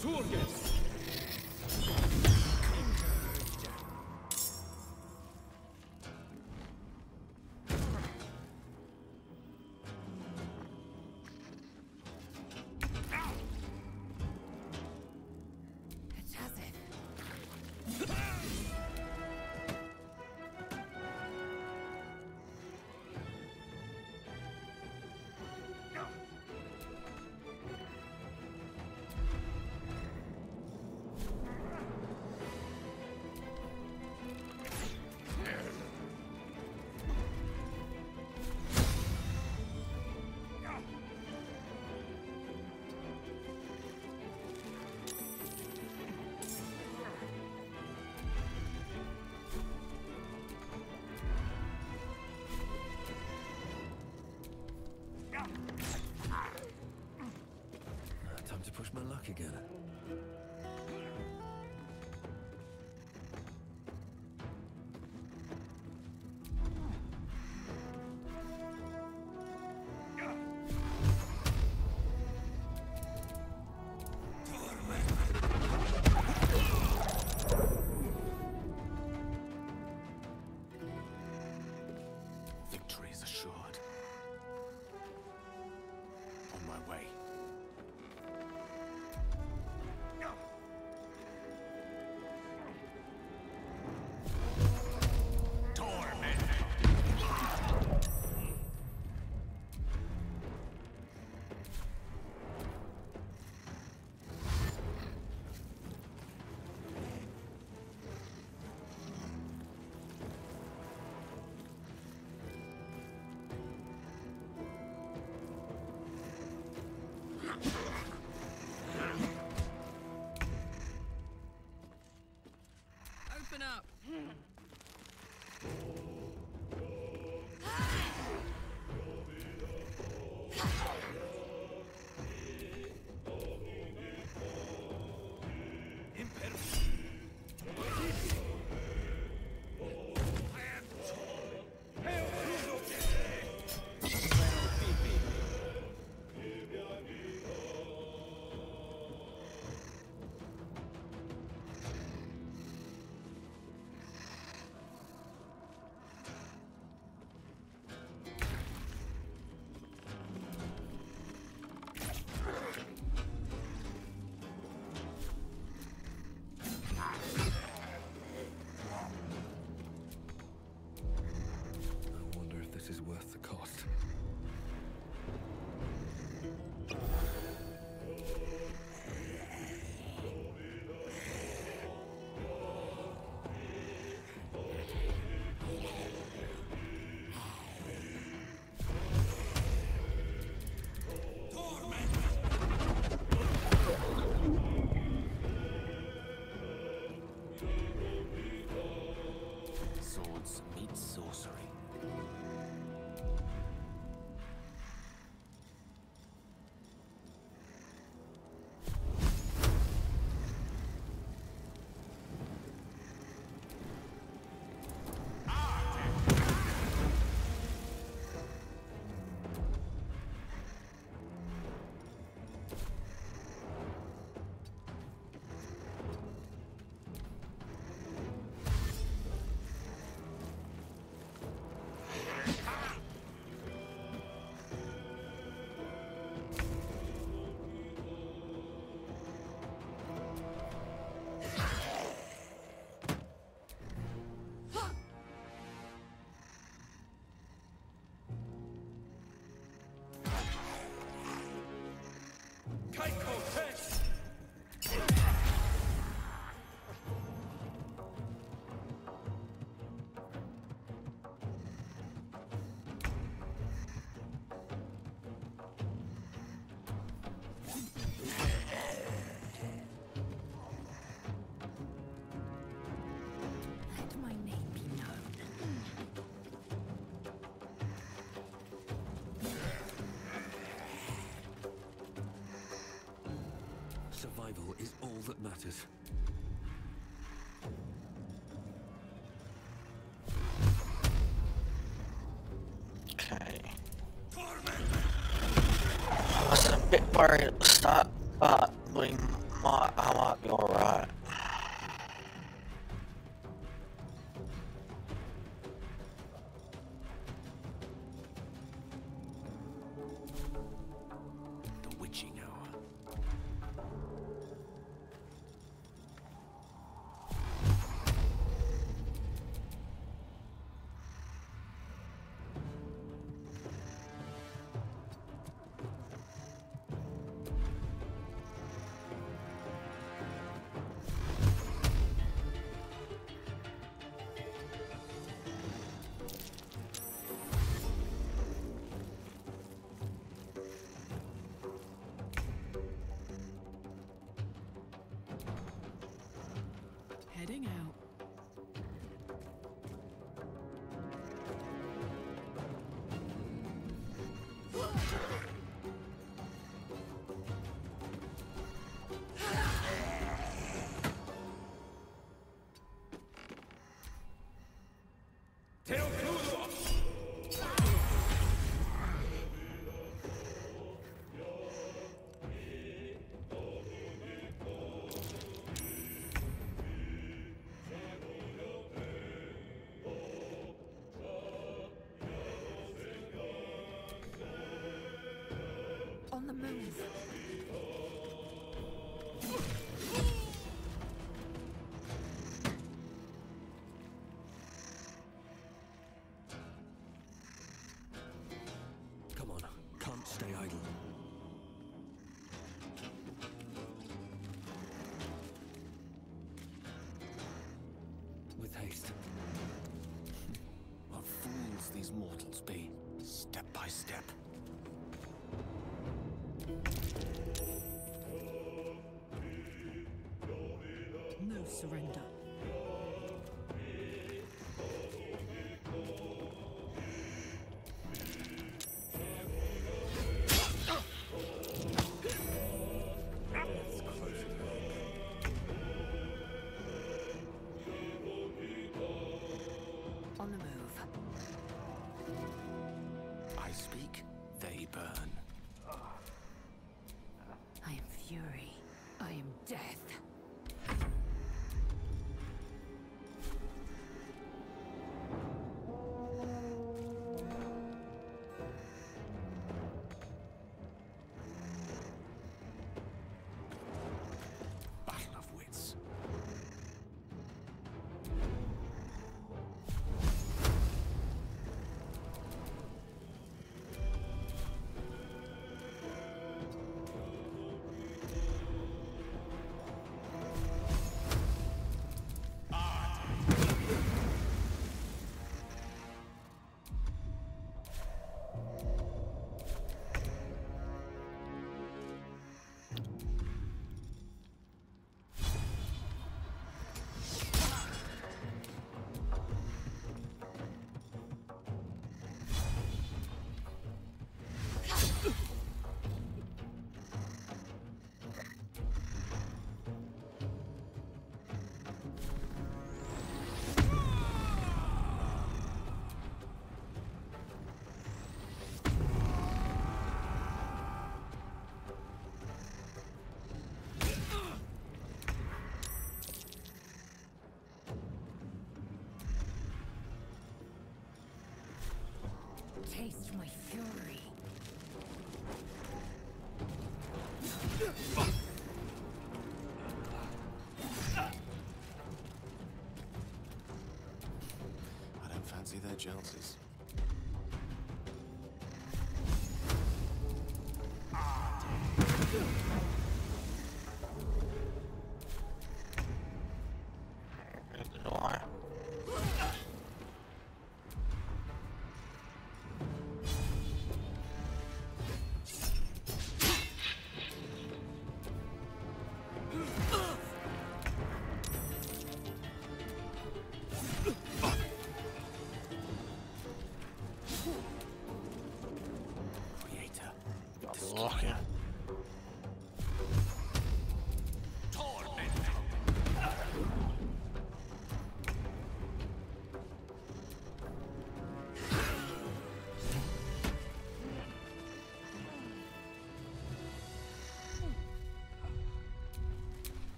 Time to push my luck again. Victory is assured. On my way.
Open up.
Survival is all that matters.
Okay. I was a bit worried at the start, but we might, I might be alright.
The witching hour.
Heading out.
On the move.
Come on, can't stay idle. With haste.
What fools these mortals be, step by step.
No surrender.
On the move.
I speak, they burn.
I am fury. I am death.
Battle of wits.
Taste my fury.
I don't fancy their chances.
Locking.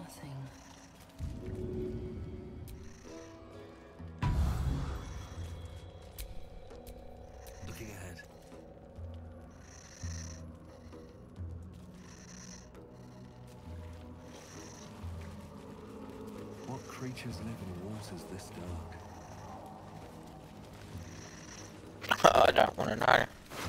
nothing.
Looking ahead. What creatures live in waters this dark?
I don't want to know.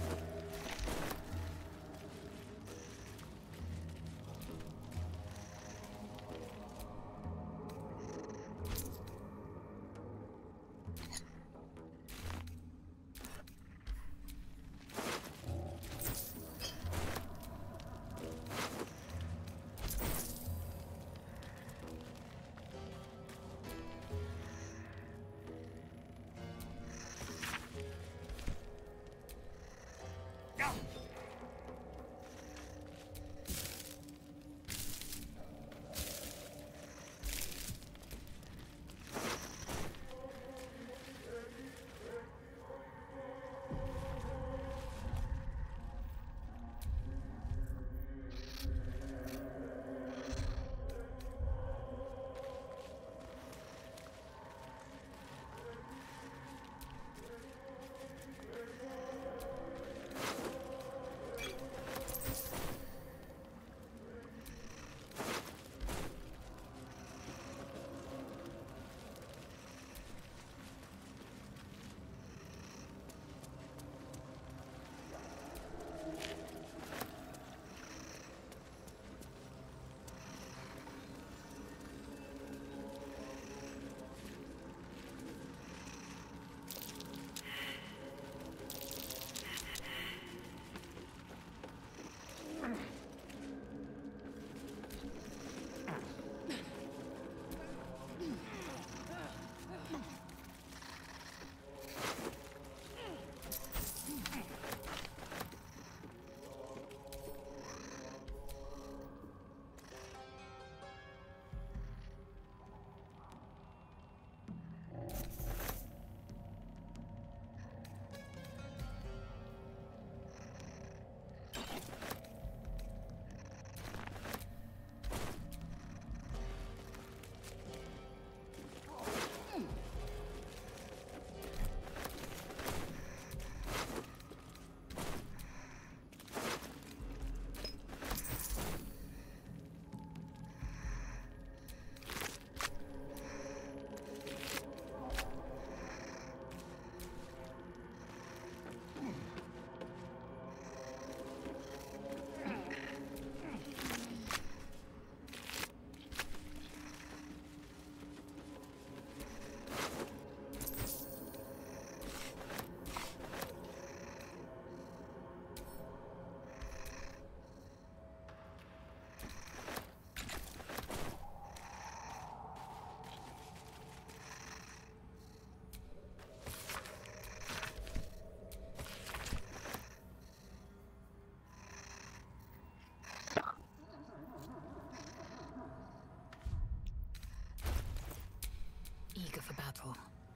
Eager for battle.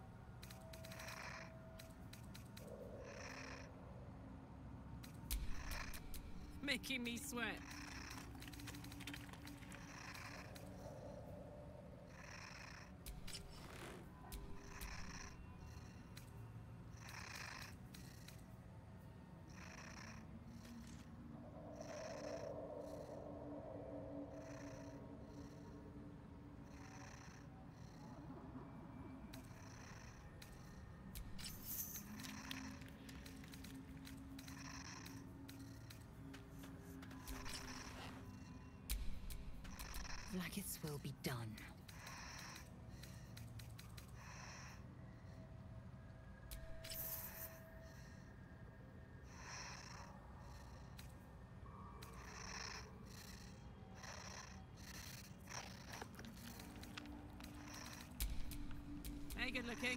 Making me sweat.
Vlaakith's will be done.
Hey, good looking.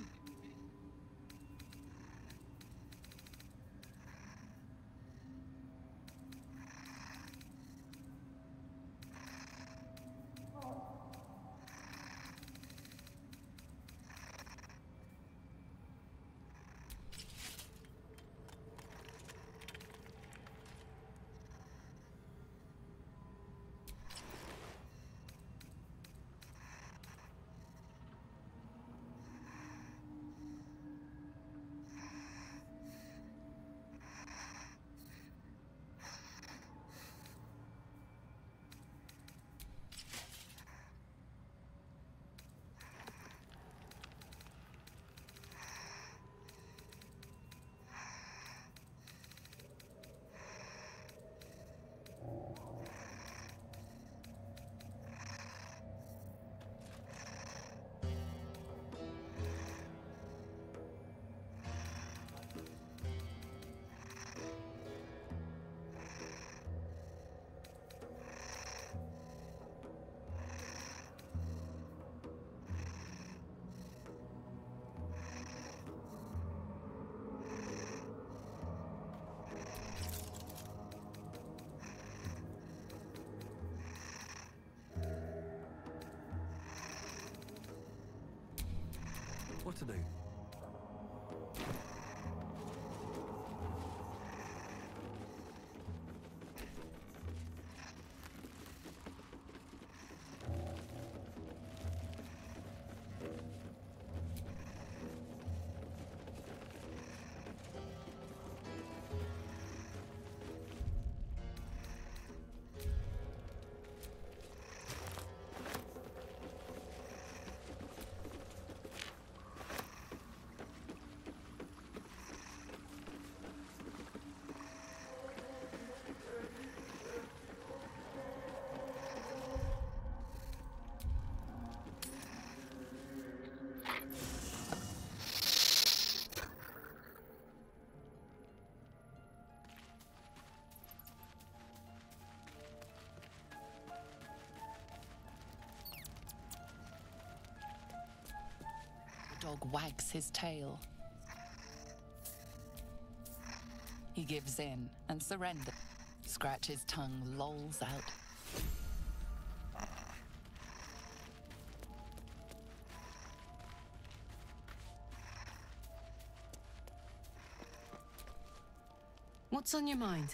dog wags his tail. He gives in and surrenders. Scratch's tongue lolls out.
What's on your mind?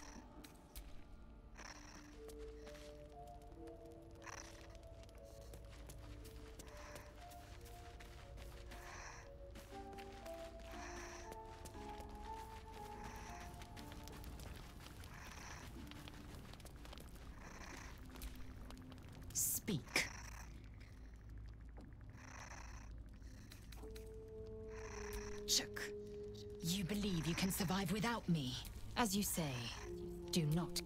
Speak. Chook, you believe you can survive without me? As you say, do not.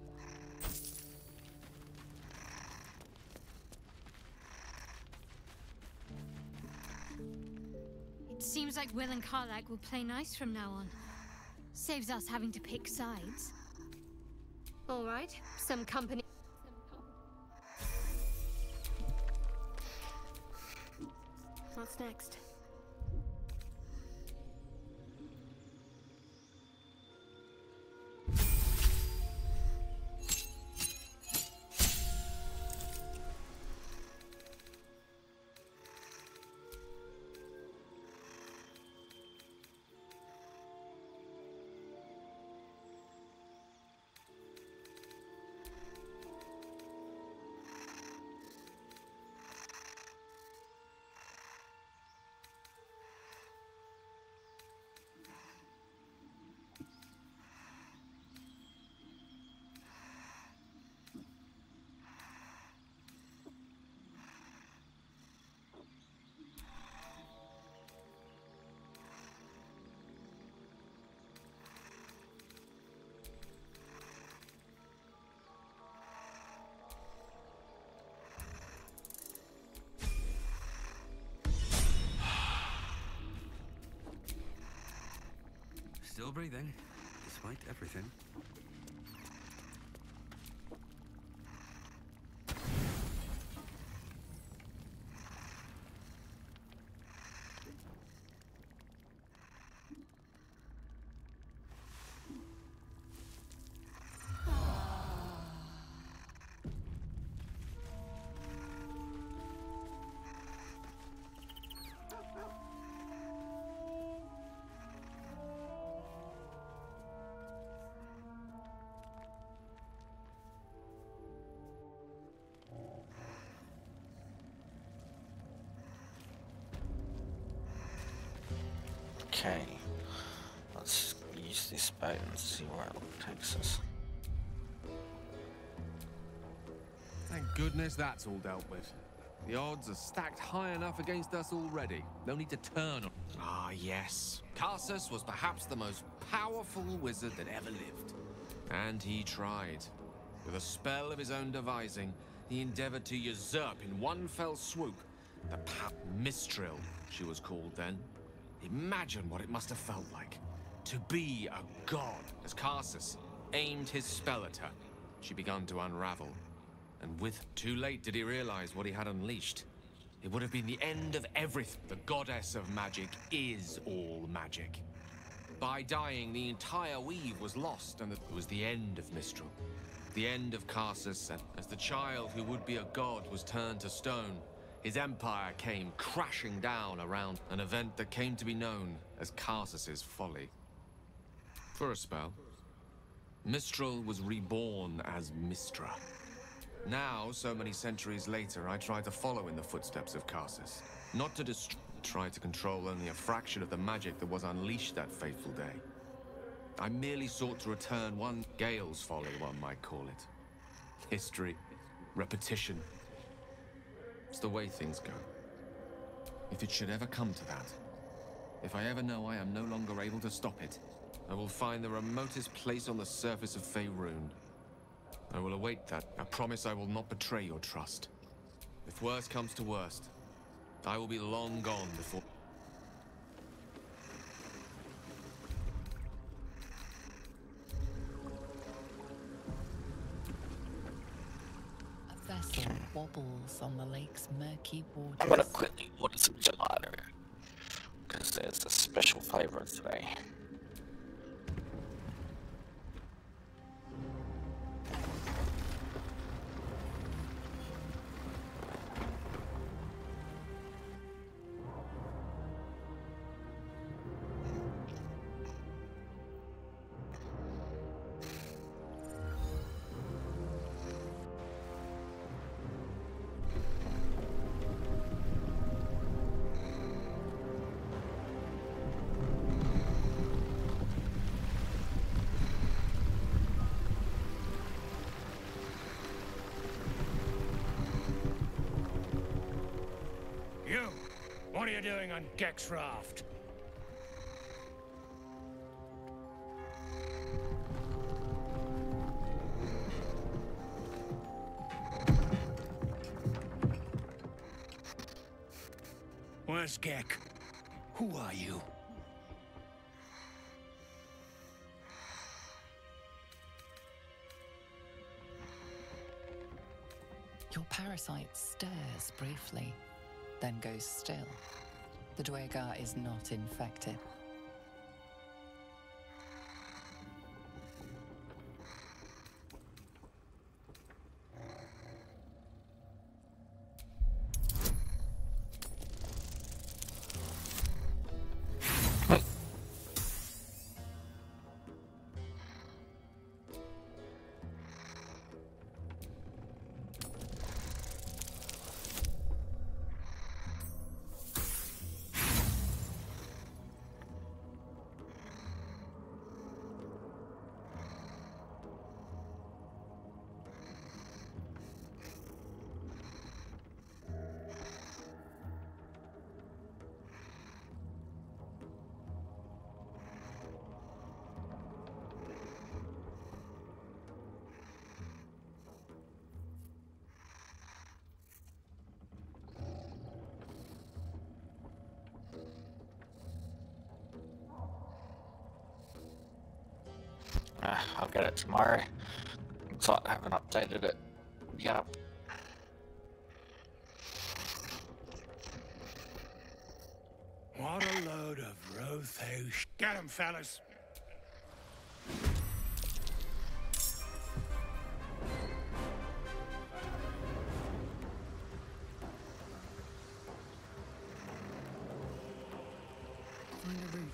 It seems like Will and Karlach will play nice from now on. Saves us having to pick sides.
All right, some company. What's next?
Still breathing, despite everything.
Okay, let's use this boat and see where it takes us.
Thank goodness that's all dealt with. The odds are stacked high enough against us already. No need to turn on. Ah, yes. Karsus was perhaps the most powerful wizard that ever lived. And he tried. With a spell of his own devising, he endeavored to usurp in one fell swoop the power. Mistral, she was called then. Imagine what it must have felt like to be a god. As Karsus aimed his spell at her, she began to unravel. And with too late did he realize what he had unleashed. It would have been the end of everything. The goddess of magic is all magic. By dying, the entire weave was lost, and it was the end of Mistral. The end of Karsus, and as the child who would be a god was turned to stone, his empire came crashing down around an event that came to be known as Karsus's folly. For a spell, Mistral was reborn as Mistra. Now, so many centuries later, I try to follow in the footsteps of Karsus. Not to destroy, try to control only a fraction of the magic that was unleashed that fateful day. I merely sought to return one Gale's folly, one might call it. History, repetition. It's the way things go. If it should ever come to that, if I ever know I am no longer able to stop it, I will find the remotest place on the surface of Faerun. I will await that. I promise I will not betray your trust. If worst comes to worst, I will be long gone before...
A vessel wobbles on the lake's murky water.
I'm gonna quickly order some gelato. There's a special flavour today.
You! What are you doing on Gek's raft? Where's Gek? Who are you?
Your parasite stirs briefly, then goes still. The Dwegar is not infected.
Uh, I'll get it tomorrow. Looks like I haven't updated it. Yep.
What a load of Rotho. Get him, fellas!
Find a route.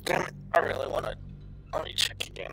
Damn it, I really want to. Let me check again.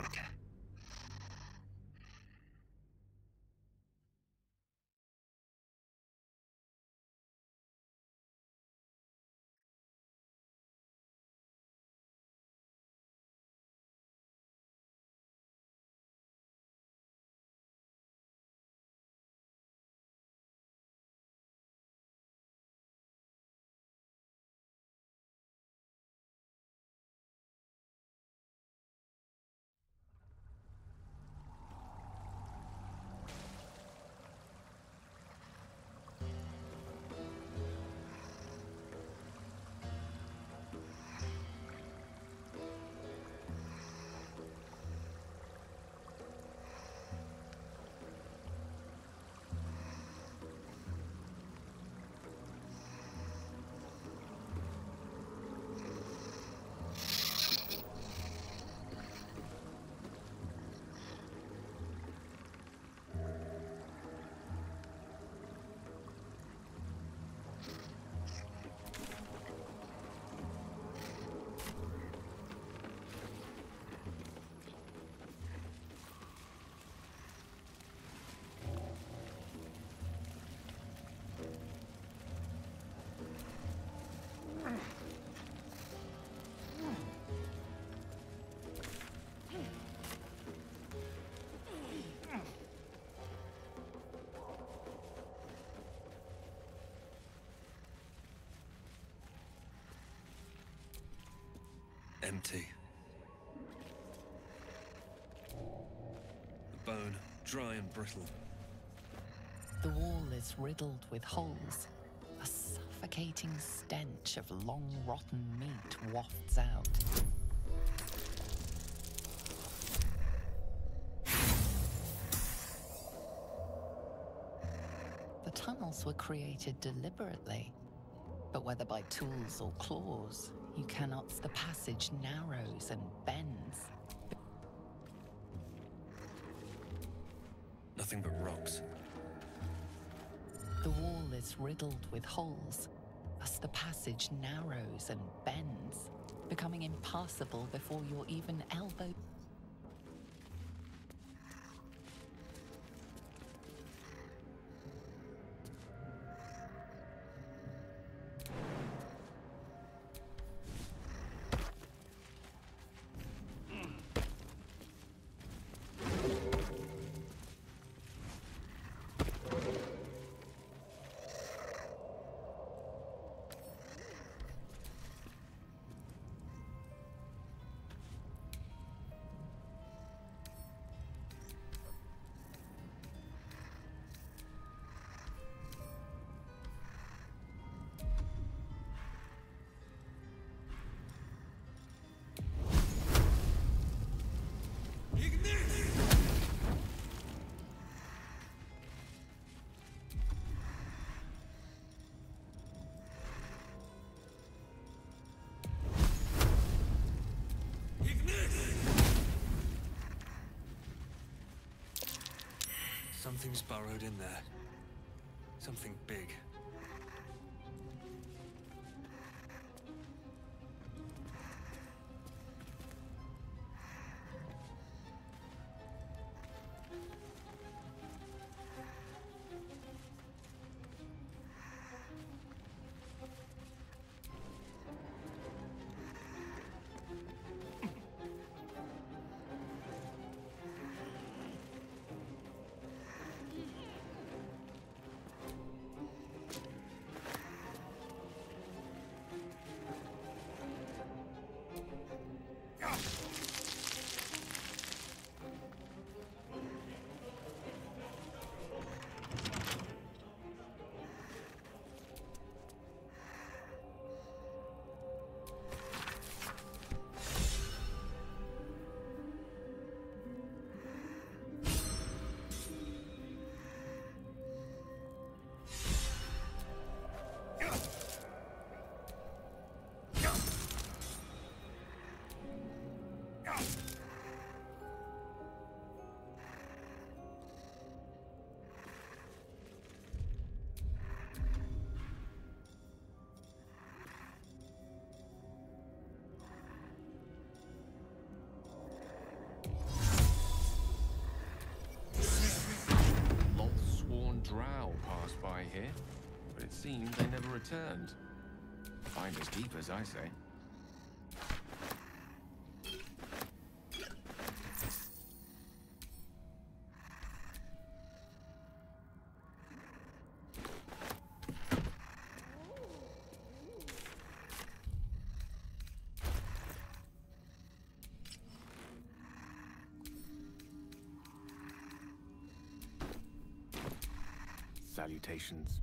Empty. The bone, dry and brittle.
The wall is riddled with holes. A suffocating stench of long rotten meat wafts out. The tunnels were created deliberately, but whether by tools or claws, you cannot. The passage narrows and bends.
Nothing but rocks.
The wall is riddled with holes, as the passage narrows and bends, becoming impassable before you're even elbowed.
Something's burrowed in there. Something big.
here, but it seems they never returned. Finders keepers, I say. Salutations.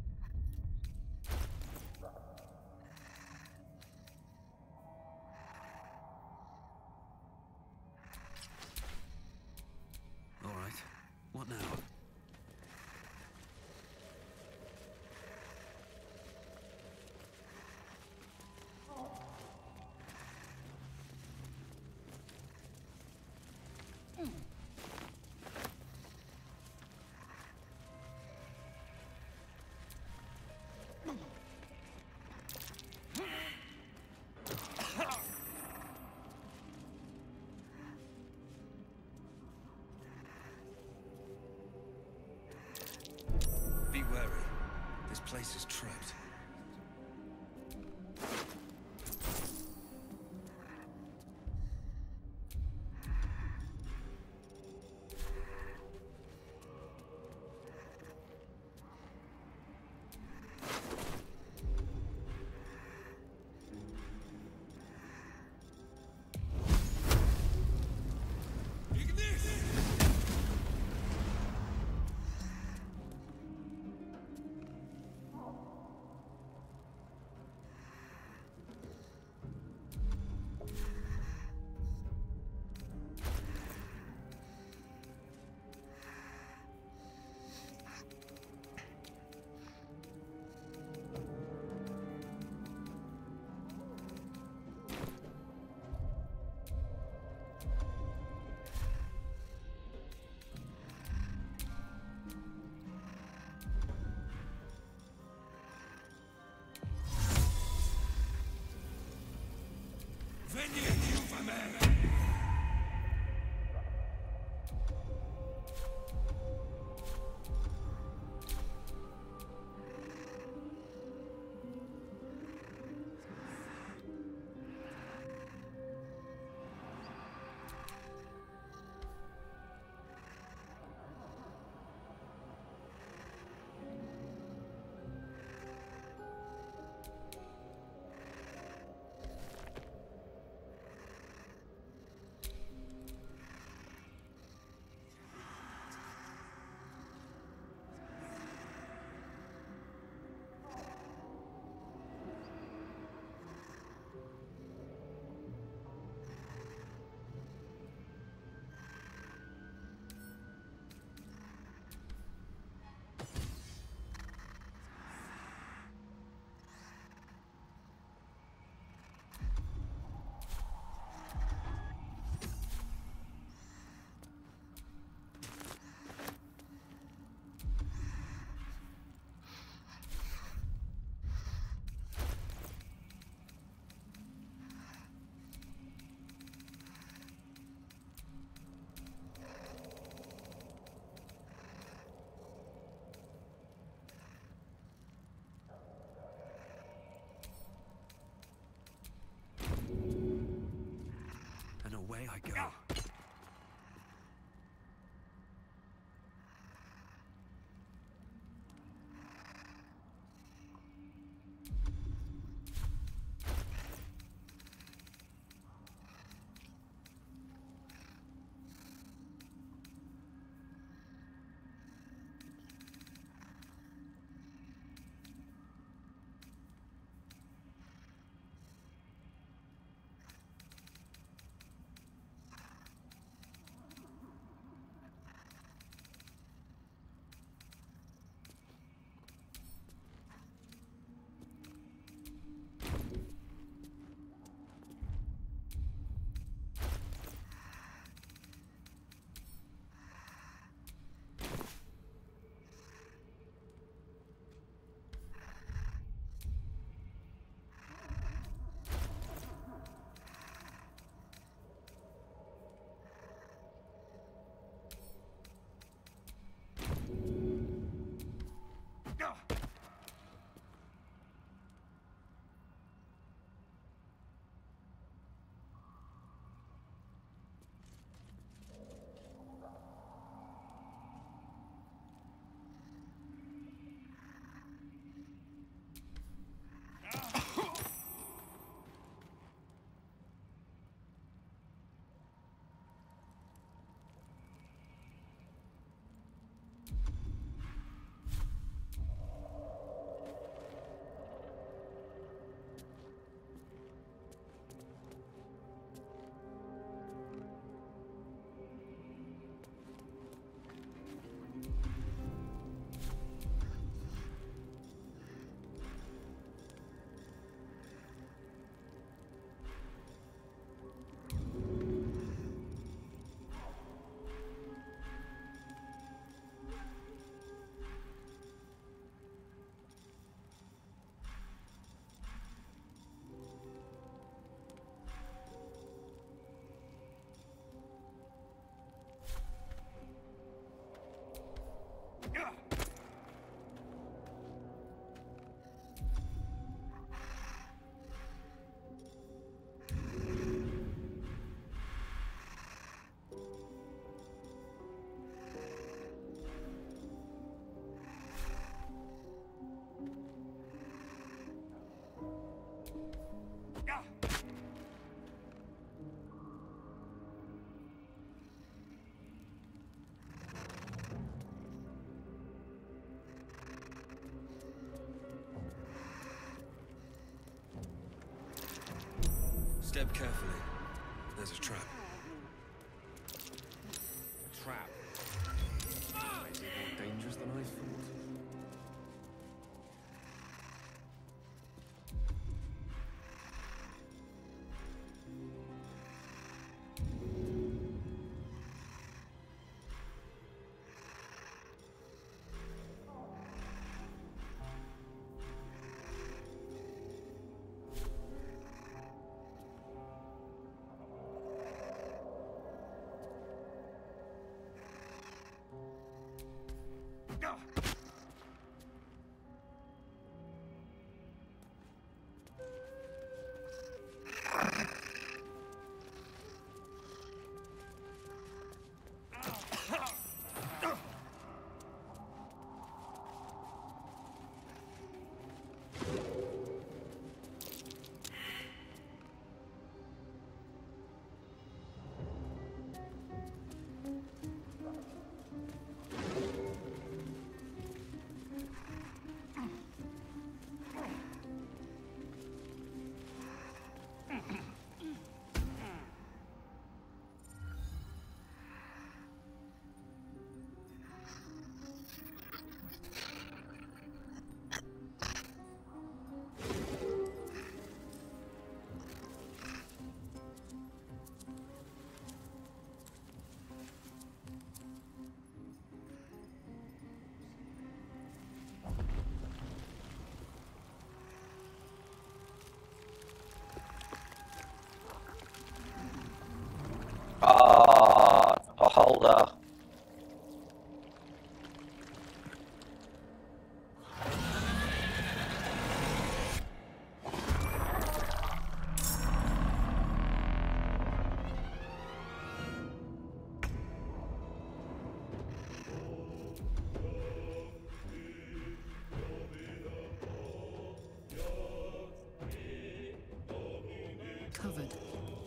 All right. What now?
Be wary. This place is trapped.
Away I go.
Step carefully. There's a trap.
Trap. Is it more dangerous than I thought?
Ah, a holder.
Covered.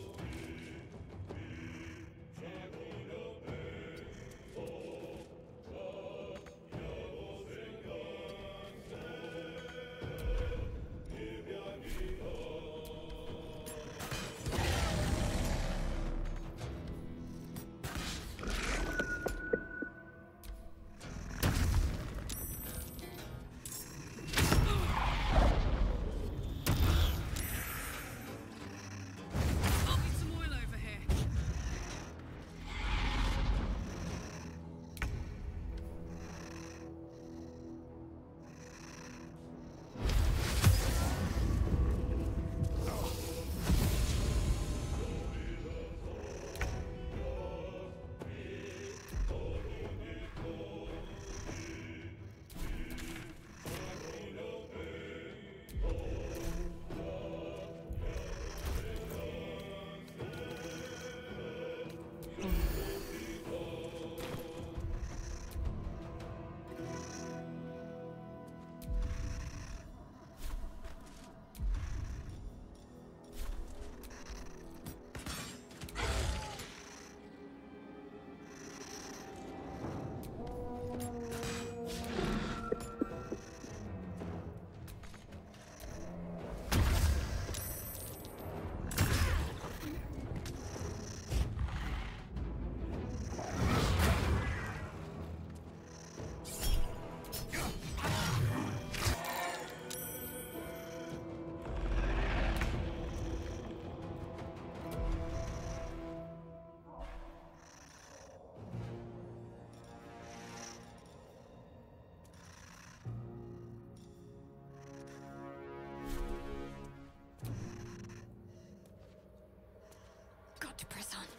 Got to press on.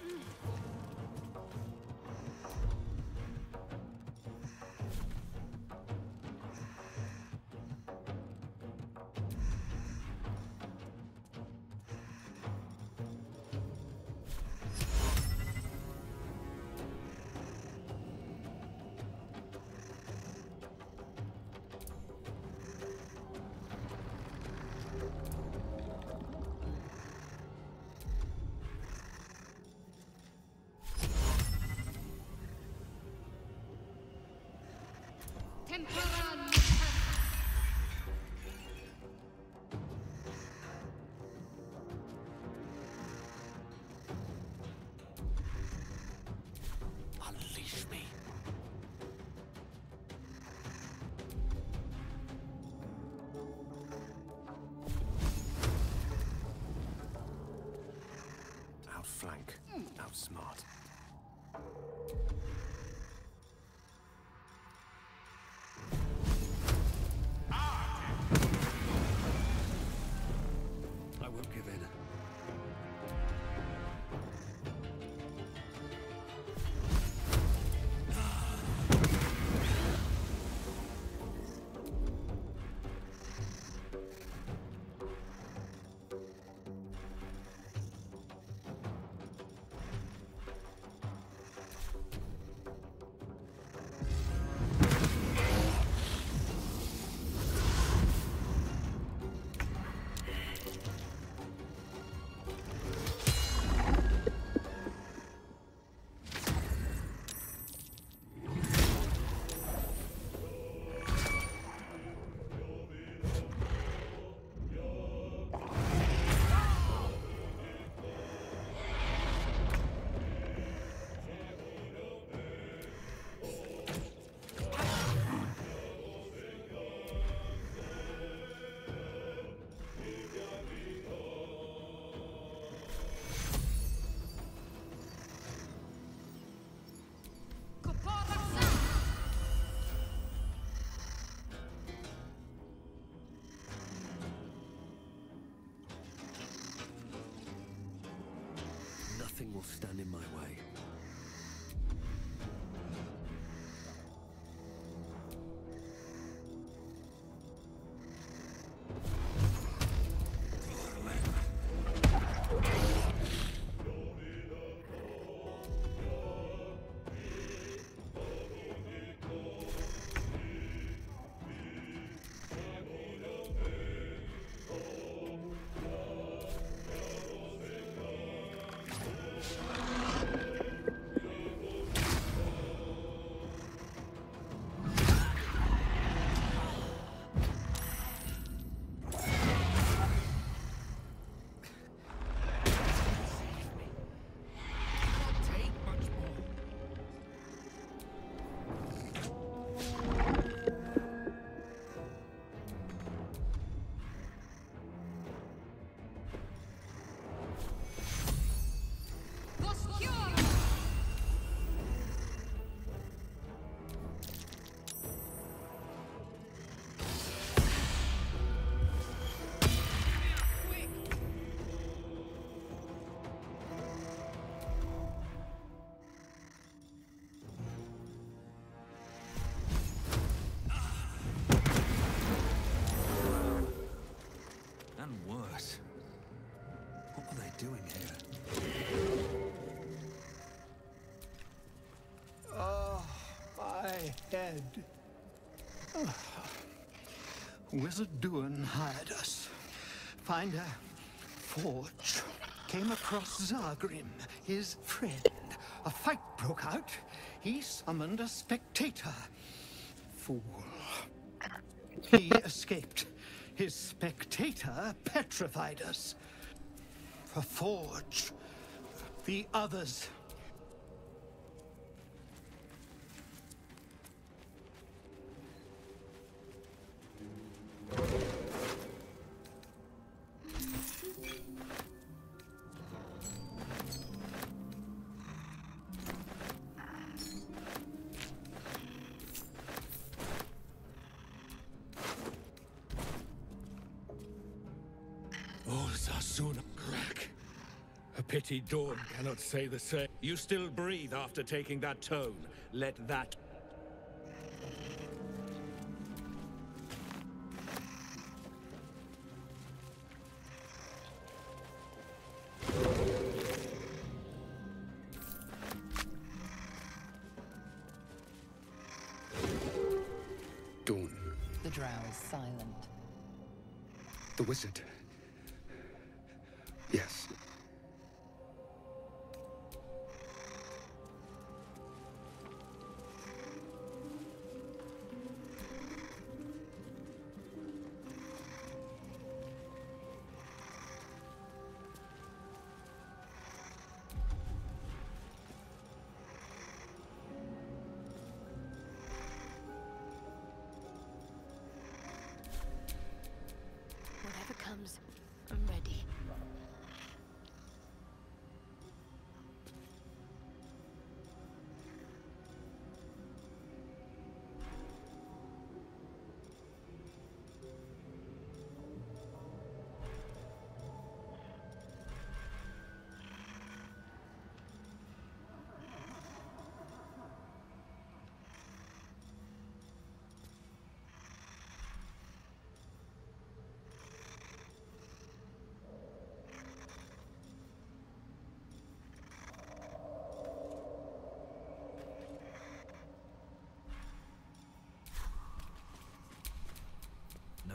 flank. How smart.
I won't give in.
Nothing will stand in my way. Doing here?
Oh, my head. Oh. Wizard Duan hired us. Find a forge. Came across Zargrim, his friend. A fight broke out. He summoned a spectator. Fool. He escaped. His spectator petrified us. The forge. The others.
Oh, Sasuna crack. A pity Dawn cannot say the same. You still breathe after taking that tone. Let that...
Dawn.
The drow is silent.
The wizard. Yes.
Whatever comes, I'm ready.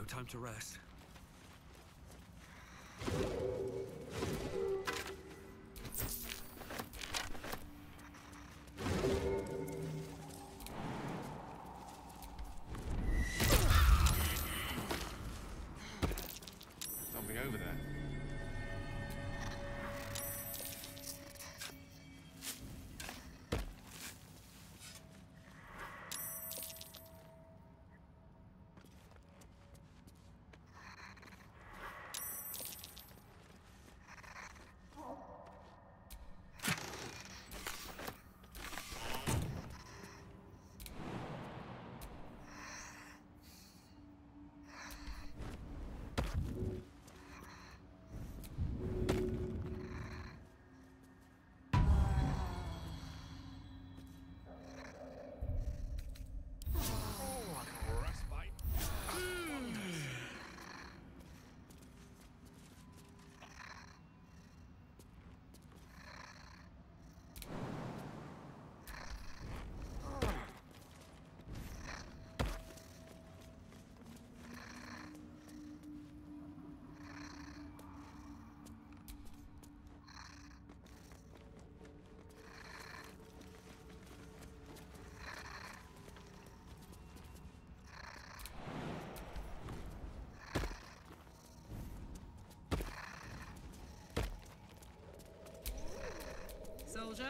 No time to rest.
Something over there.
Soldier.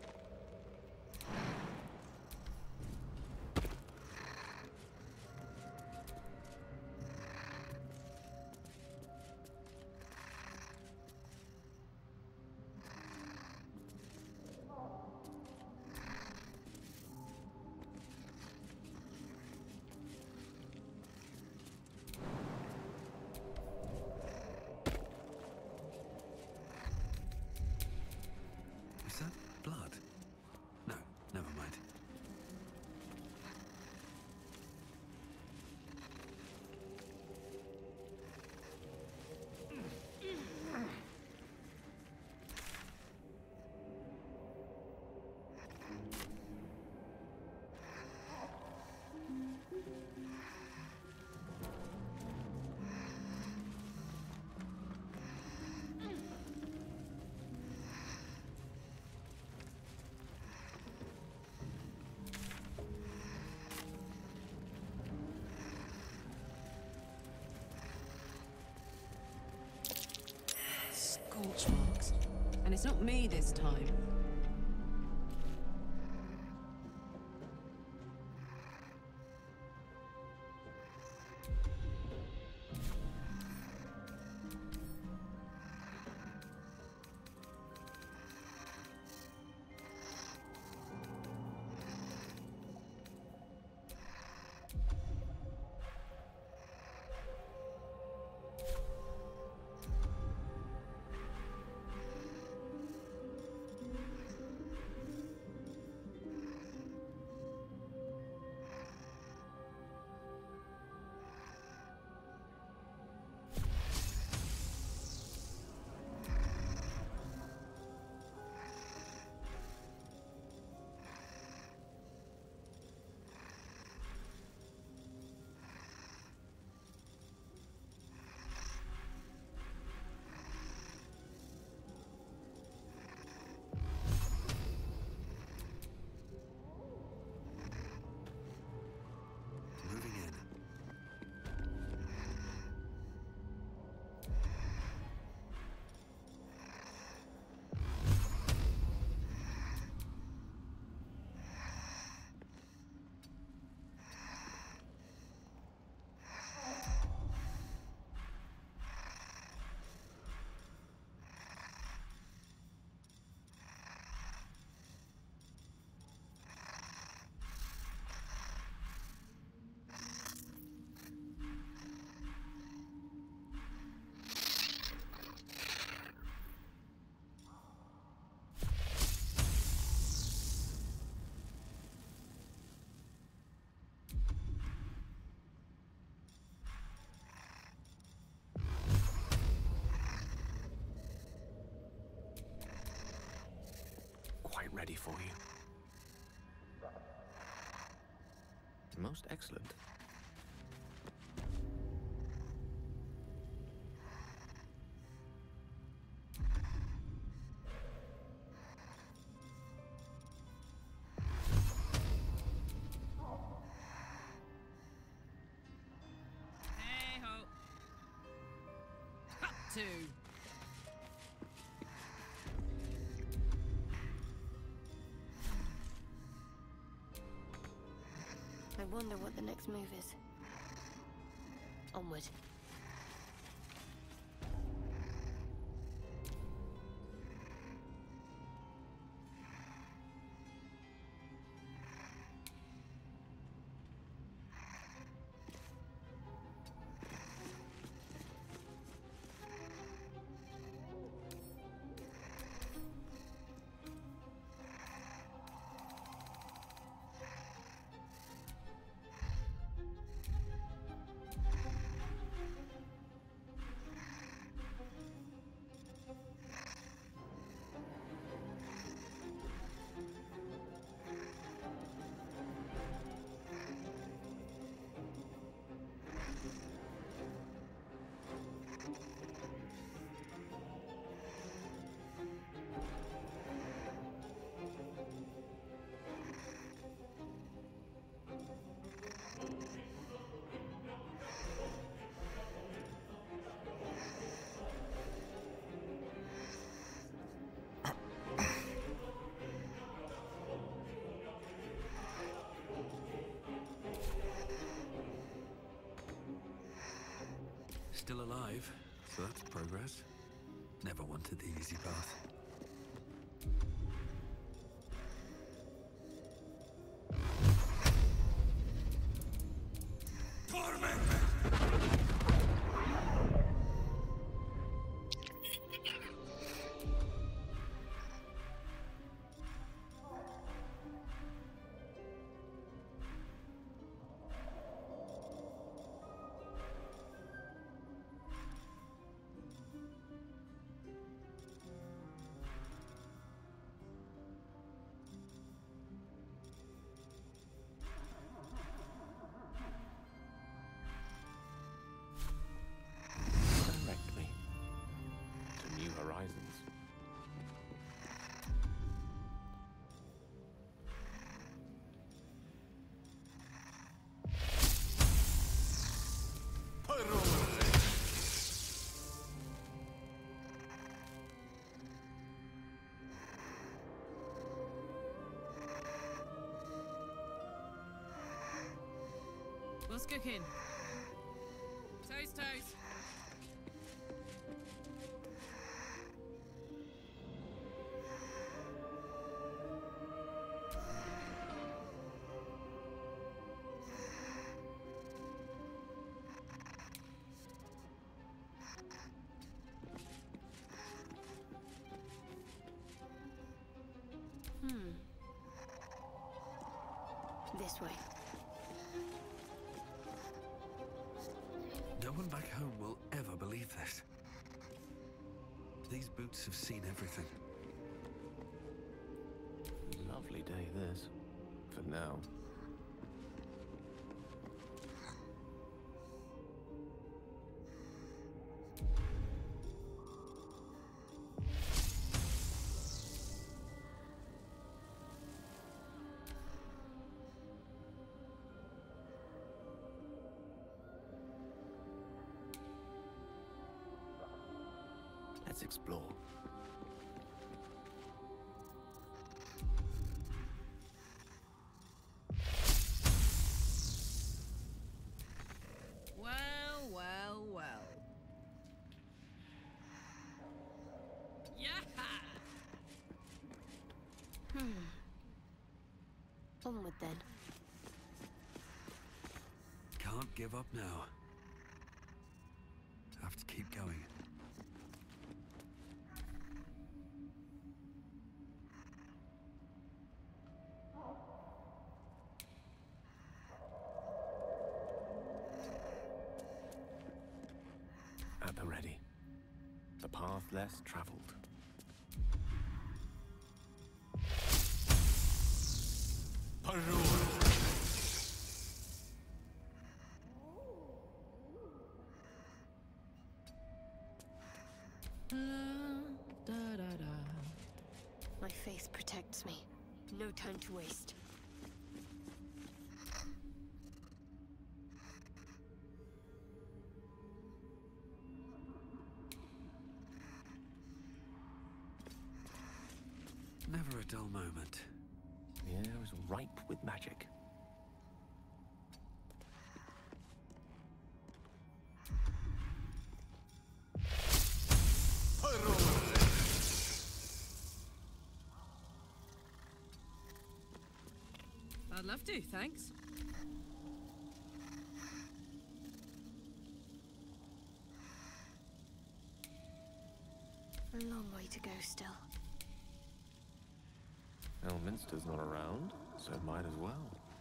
Is that blood? No, never mind.
Scorch marks. And it's not me this time.
Moving in. Quite ready for you.
Most excellent.
too.
I wonder what the next move is. Onward.
Still alive, so that's progress. Never wanted the easy path.
Direct me to new horizons.
What's cooking? Toast, toast.
Hmm. This way.
No one back home will ever believe this. These boots have seen everything.
Lovely day this, for now. Let's explore.
Well, well, well. Yeah.
Hmm. Onward then.
Can't give up now. Have to keep going.
At the ready. The path less traveled.
Da, da, da.
My faith protects me. No time to waste.
a dull moment.
The air is ripe with magic.
I'd love to, thanks.
A long way to go still.
Elminster's not around, so might as well.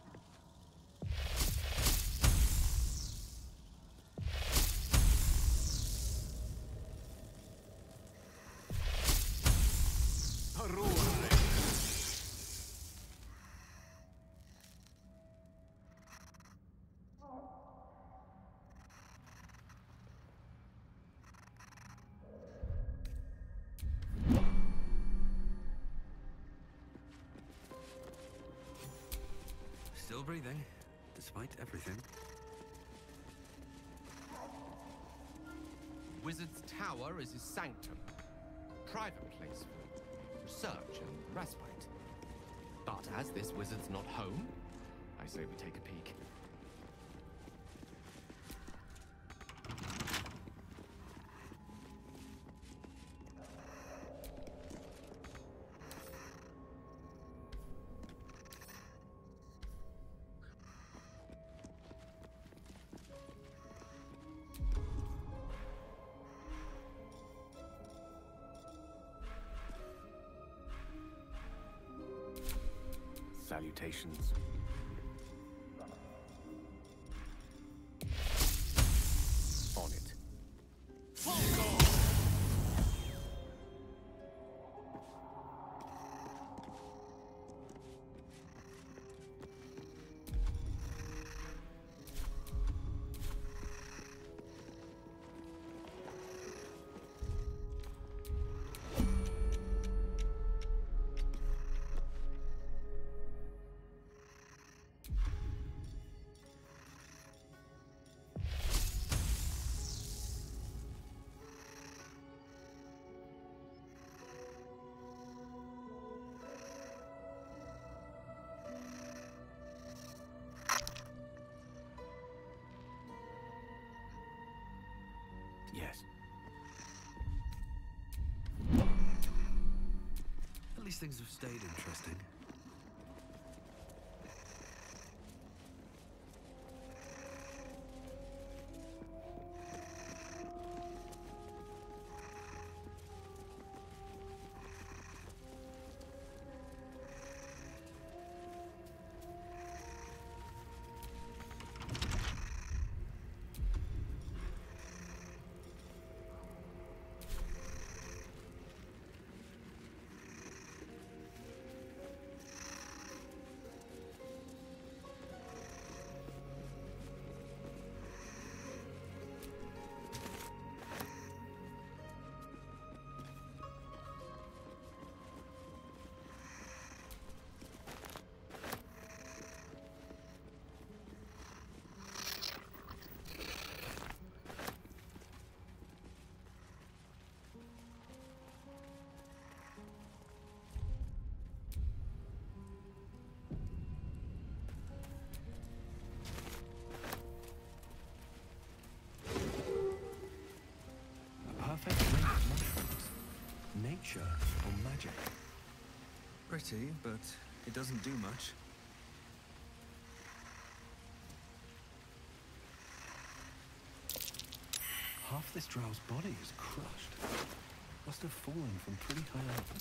Still breathing, despite everything.
Wizard's Tower is his sanctum. Private place for research and respite. But as this wizard's not home, I say we take a peek.
Salutations. On it. Yes.
At least things have stayed interesting. Perfect blend of mushrooms. Nature or magic. Pretty, but it doesn't do much. Half this drow's body is crushed. Must have fallen from pretty high up.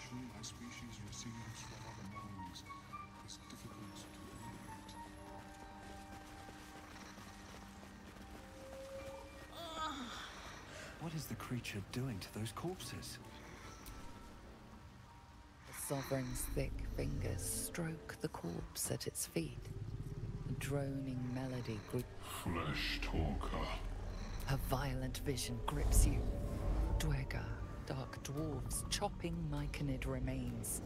information my species receives from other minds is difficult to eliminate.
What is the creature doing to those corpses?
The Sovereign's thick fingers stroke the corpse at its feet. A droning melody grips.
Flesh talker.
A violent vision grips you. Dwegar, dark dwarves chopping myconid remains.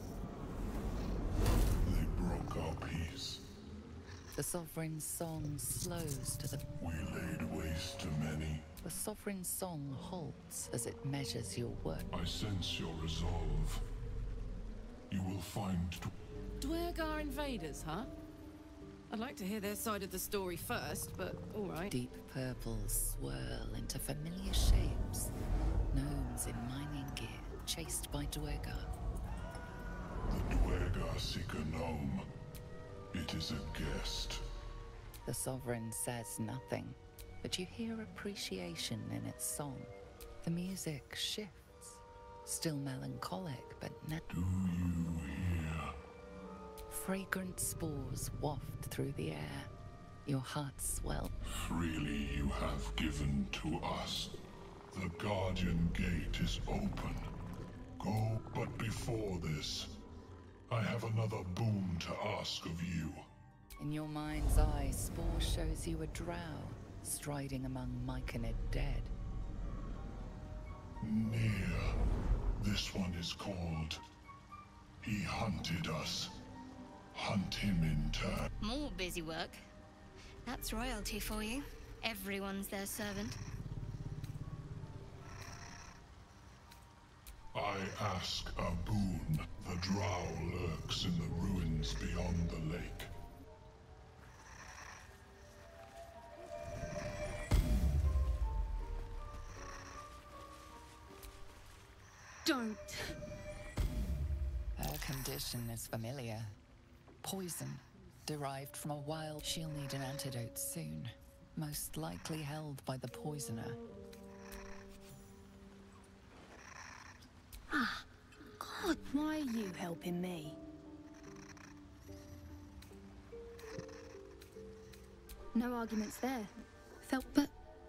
They broke our peace.
The Sovereign's song slows to the...
We laid waste to many.
The Sovereign's song halts as it measures your work.
I sense your resolve. You will find...
Dwegar invaders, huh? I'd like to hear their side of the story first, but all right.
Deep purples swirl into familiar shapes. Gnomes in mining gear, chased by Dwegar.
The Dwegar seek a gnome. It is a guest.
The Sovereign says nothing, but you hear appreciation in its song. The music shifts, still melancholic, but now...
Do you hear?
Fragrant spores waft through the air. Your heart swells.
Freely you have given to us. The Guardian Gate is open. Go, but before this, I have another boon to ask of you.
In your mind's eye, Spore shows you a drow, striding among myconid dead.
Near. This one is called. He hunted us. Hunt him in turn.
More busy work. That's royalty for you. Everyone's their servant.
I ask a boon. The drow lurks in the ruins beyond the lake.
Don't.
Her condition is familiar. Poison, derived from a wild... She'll need an antidote soon. Most likely held by the poisoner.
Ah, God, why are you helping me? No arguments there. Felt, but...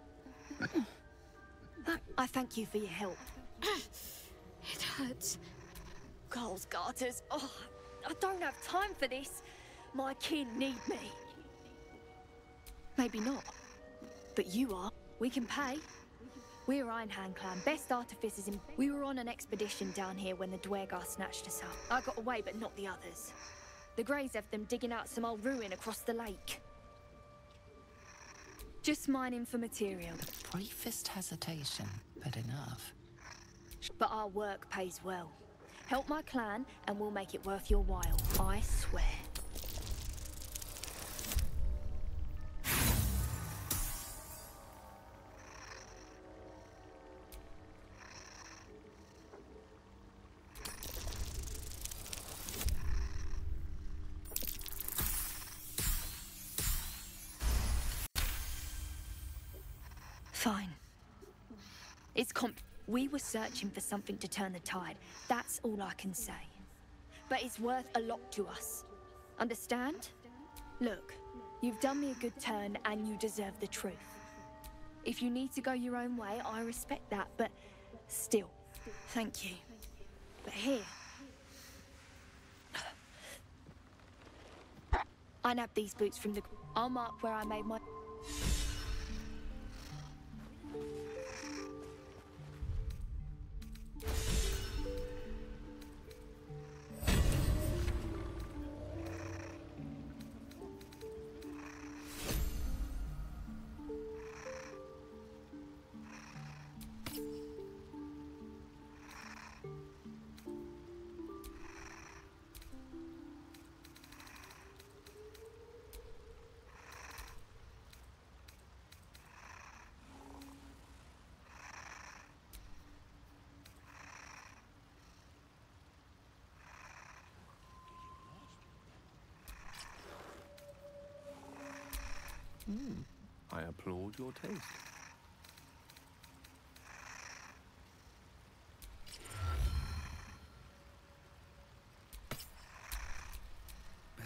that, I thank you for your help.
It hurts.
Girls, garters, oh, I don't have time for this. My kin need me. Maybe not, but you are. We can pay. We're Ironhand Clan, best artificers in... We were on an expedition down here when the Dwegar snatched us up. I got away, but not the others. The Greys have them digging out some old ruin across the lake. Just mining for material.
Briefest hesitation, but enough.
But our work pays well. Help my clan, and we'll make it worth your while. I swear. Fine. It's comp... We were searching for something to turn the tide. That's all I can say. But it's worth a lot to us. Understand? Look, you've done me a good turn and you deserve the truth. If you need to go your own way, I respect that, but still, thank you. But here... I nabbed these boots from the... I'll mark where I made my...
Hmm. I applaud your taste.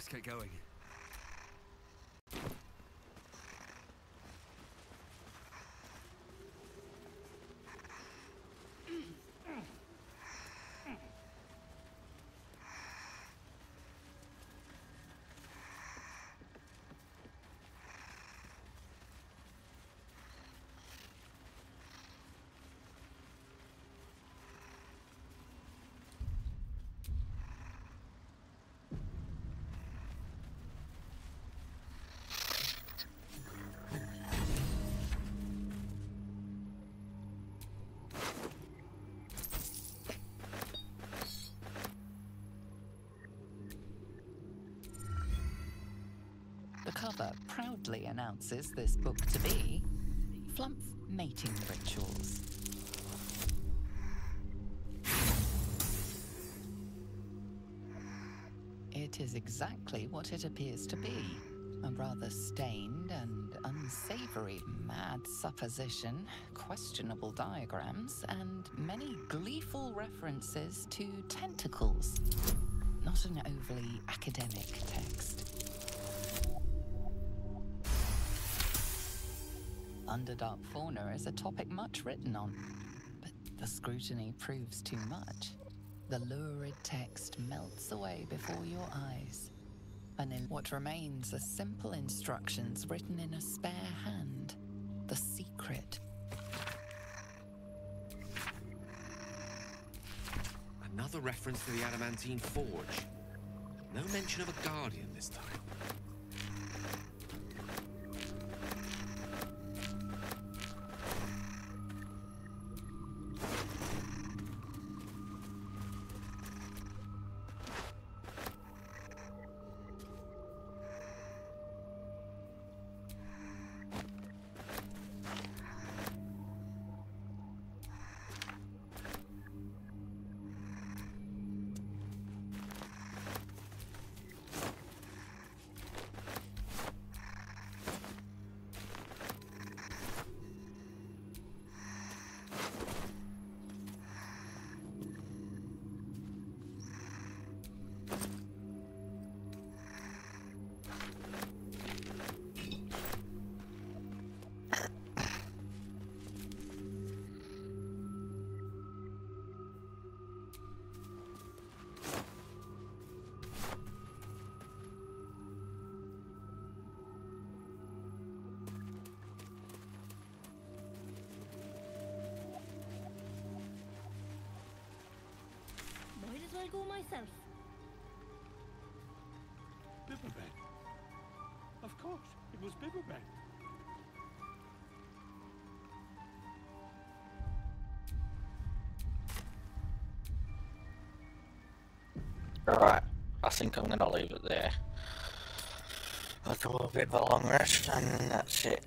get going.
The cover proudly announces this book to be Flumph Mating Rituals. It is exactly what it appears to be. A rather stained and unsavory mad supposition, questionable diagrams, and many gleeful references to tentacles. Not an overly academic text. Underdark fauna is a topic much written on, but the scrutiny proves too much. The lurid text melts away before your eyes, and in what remains are simple instructions written in a spare hand. The secret.
Another reference to the Adamantine Forge. No mention of a guardian this time.
Might as well go myself.
Biberben. Of course, it was Biberben.
Alright, I think I'm gonna leave it there. I'll do a bit of a long rest and that's it.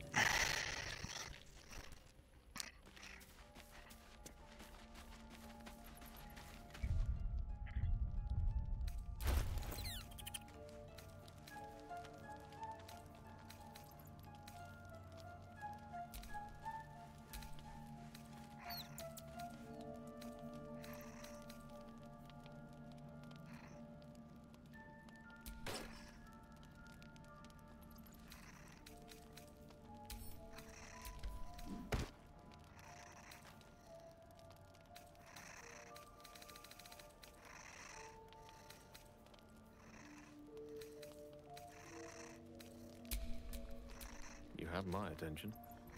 You have my attention.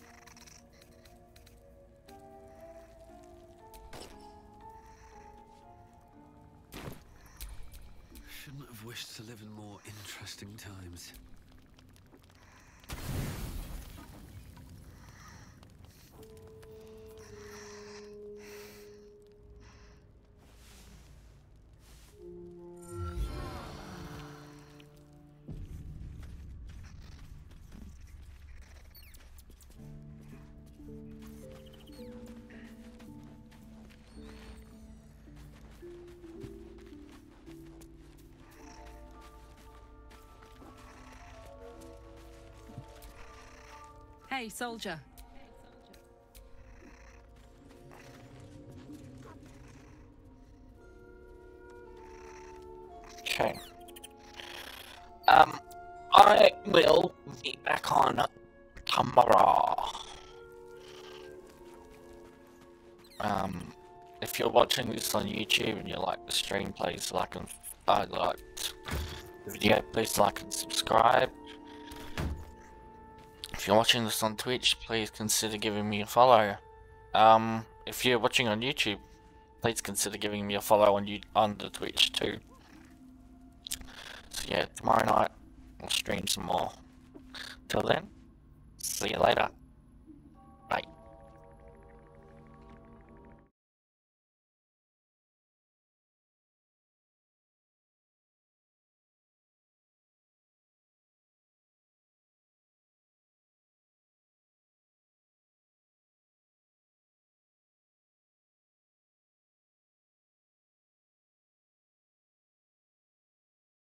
Shouldn't have wished to live in more interesting times.
Hey, soldier.
Okay. Um, I will be back on tomorrow. Um, if you're watching this on YouTube and you like the stream, please like and uh, like the video, please like and subscribe. If you're watching this on Twitch, please consider giving me a follow. Um, if you're watching on YouTube, please consider giving me a follow on you on the Twitch too. So yeah, tomorrow night I'll stream some more. Till then, see you later.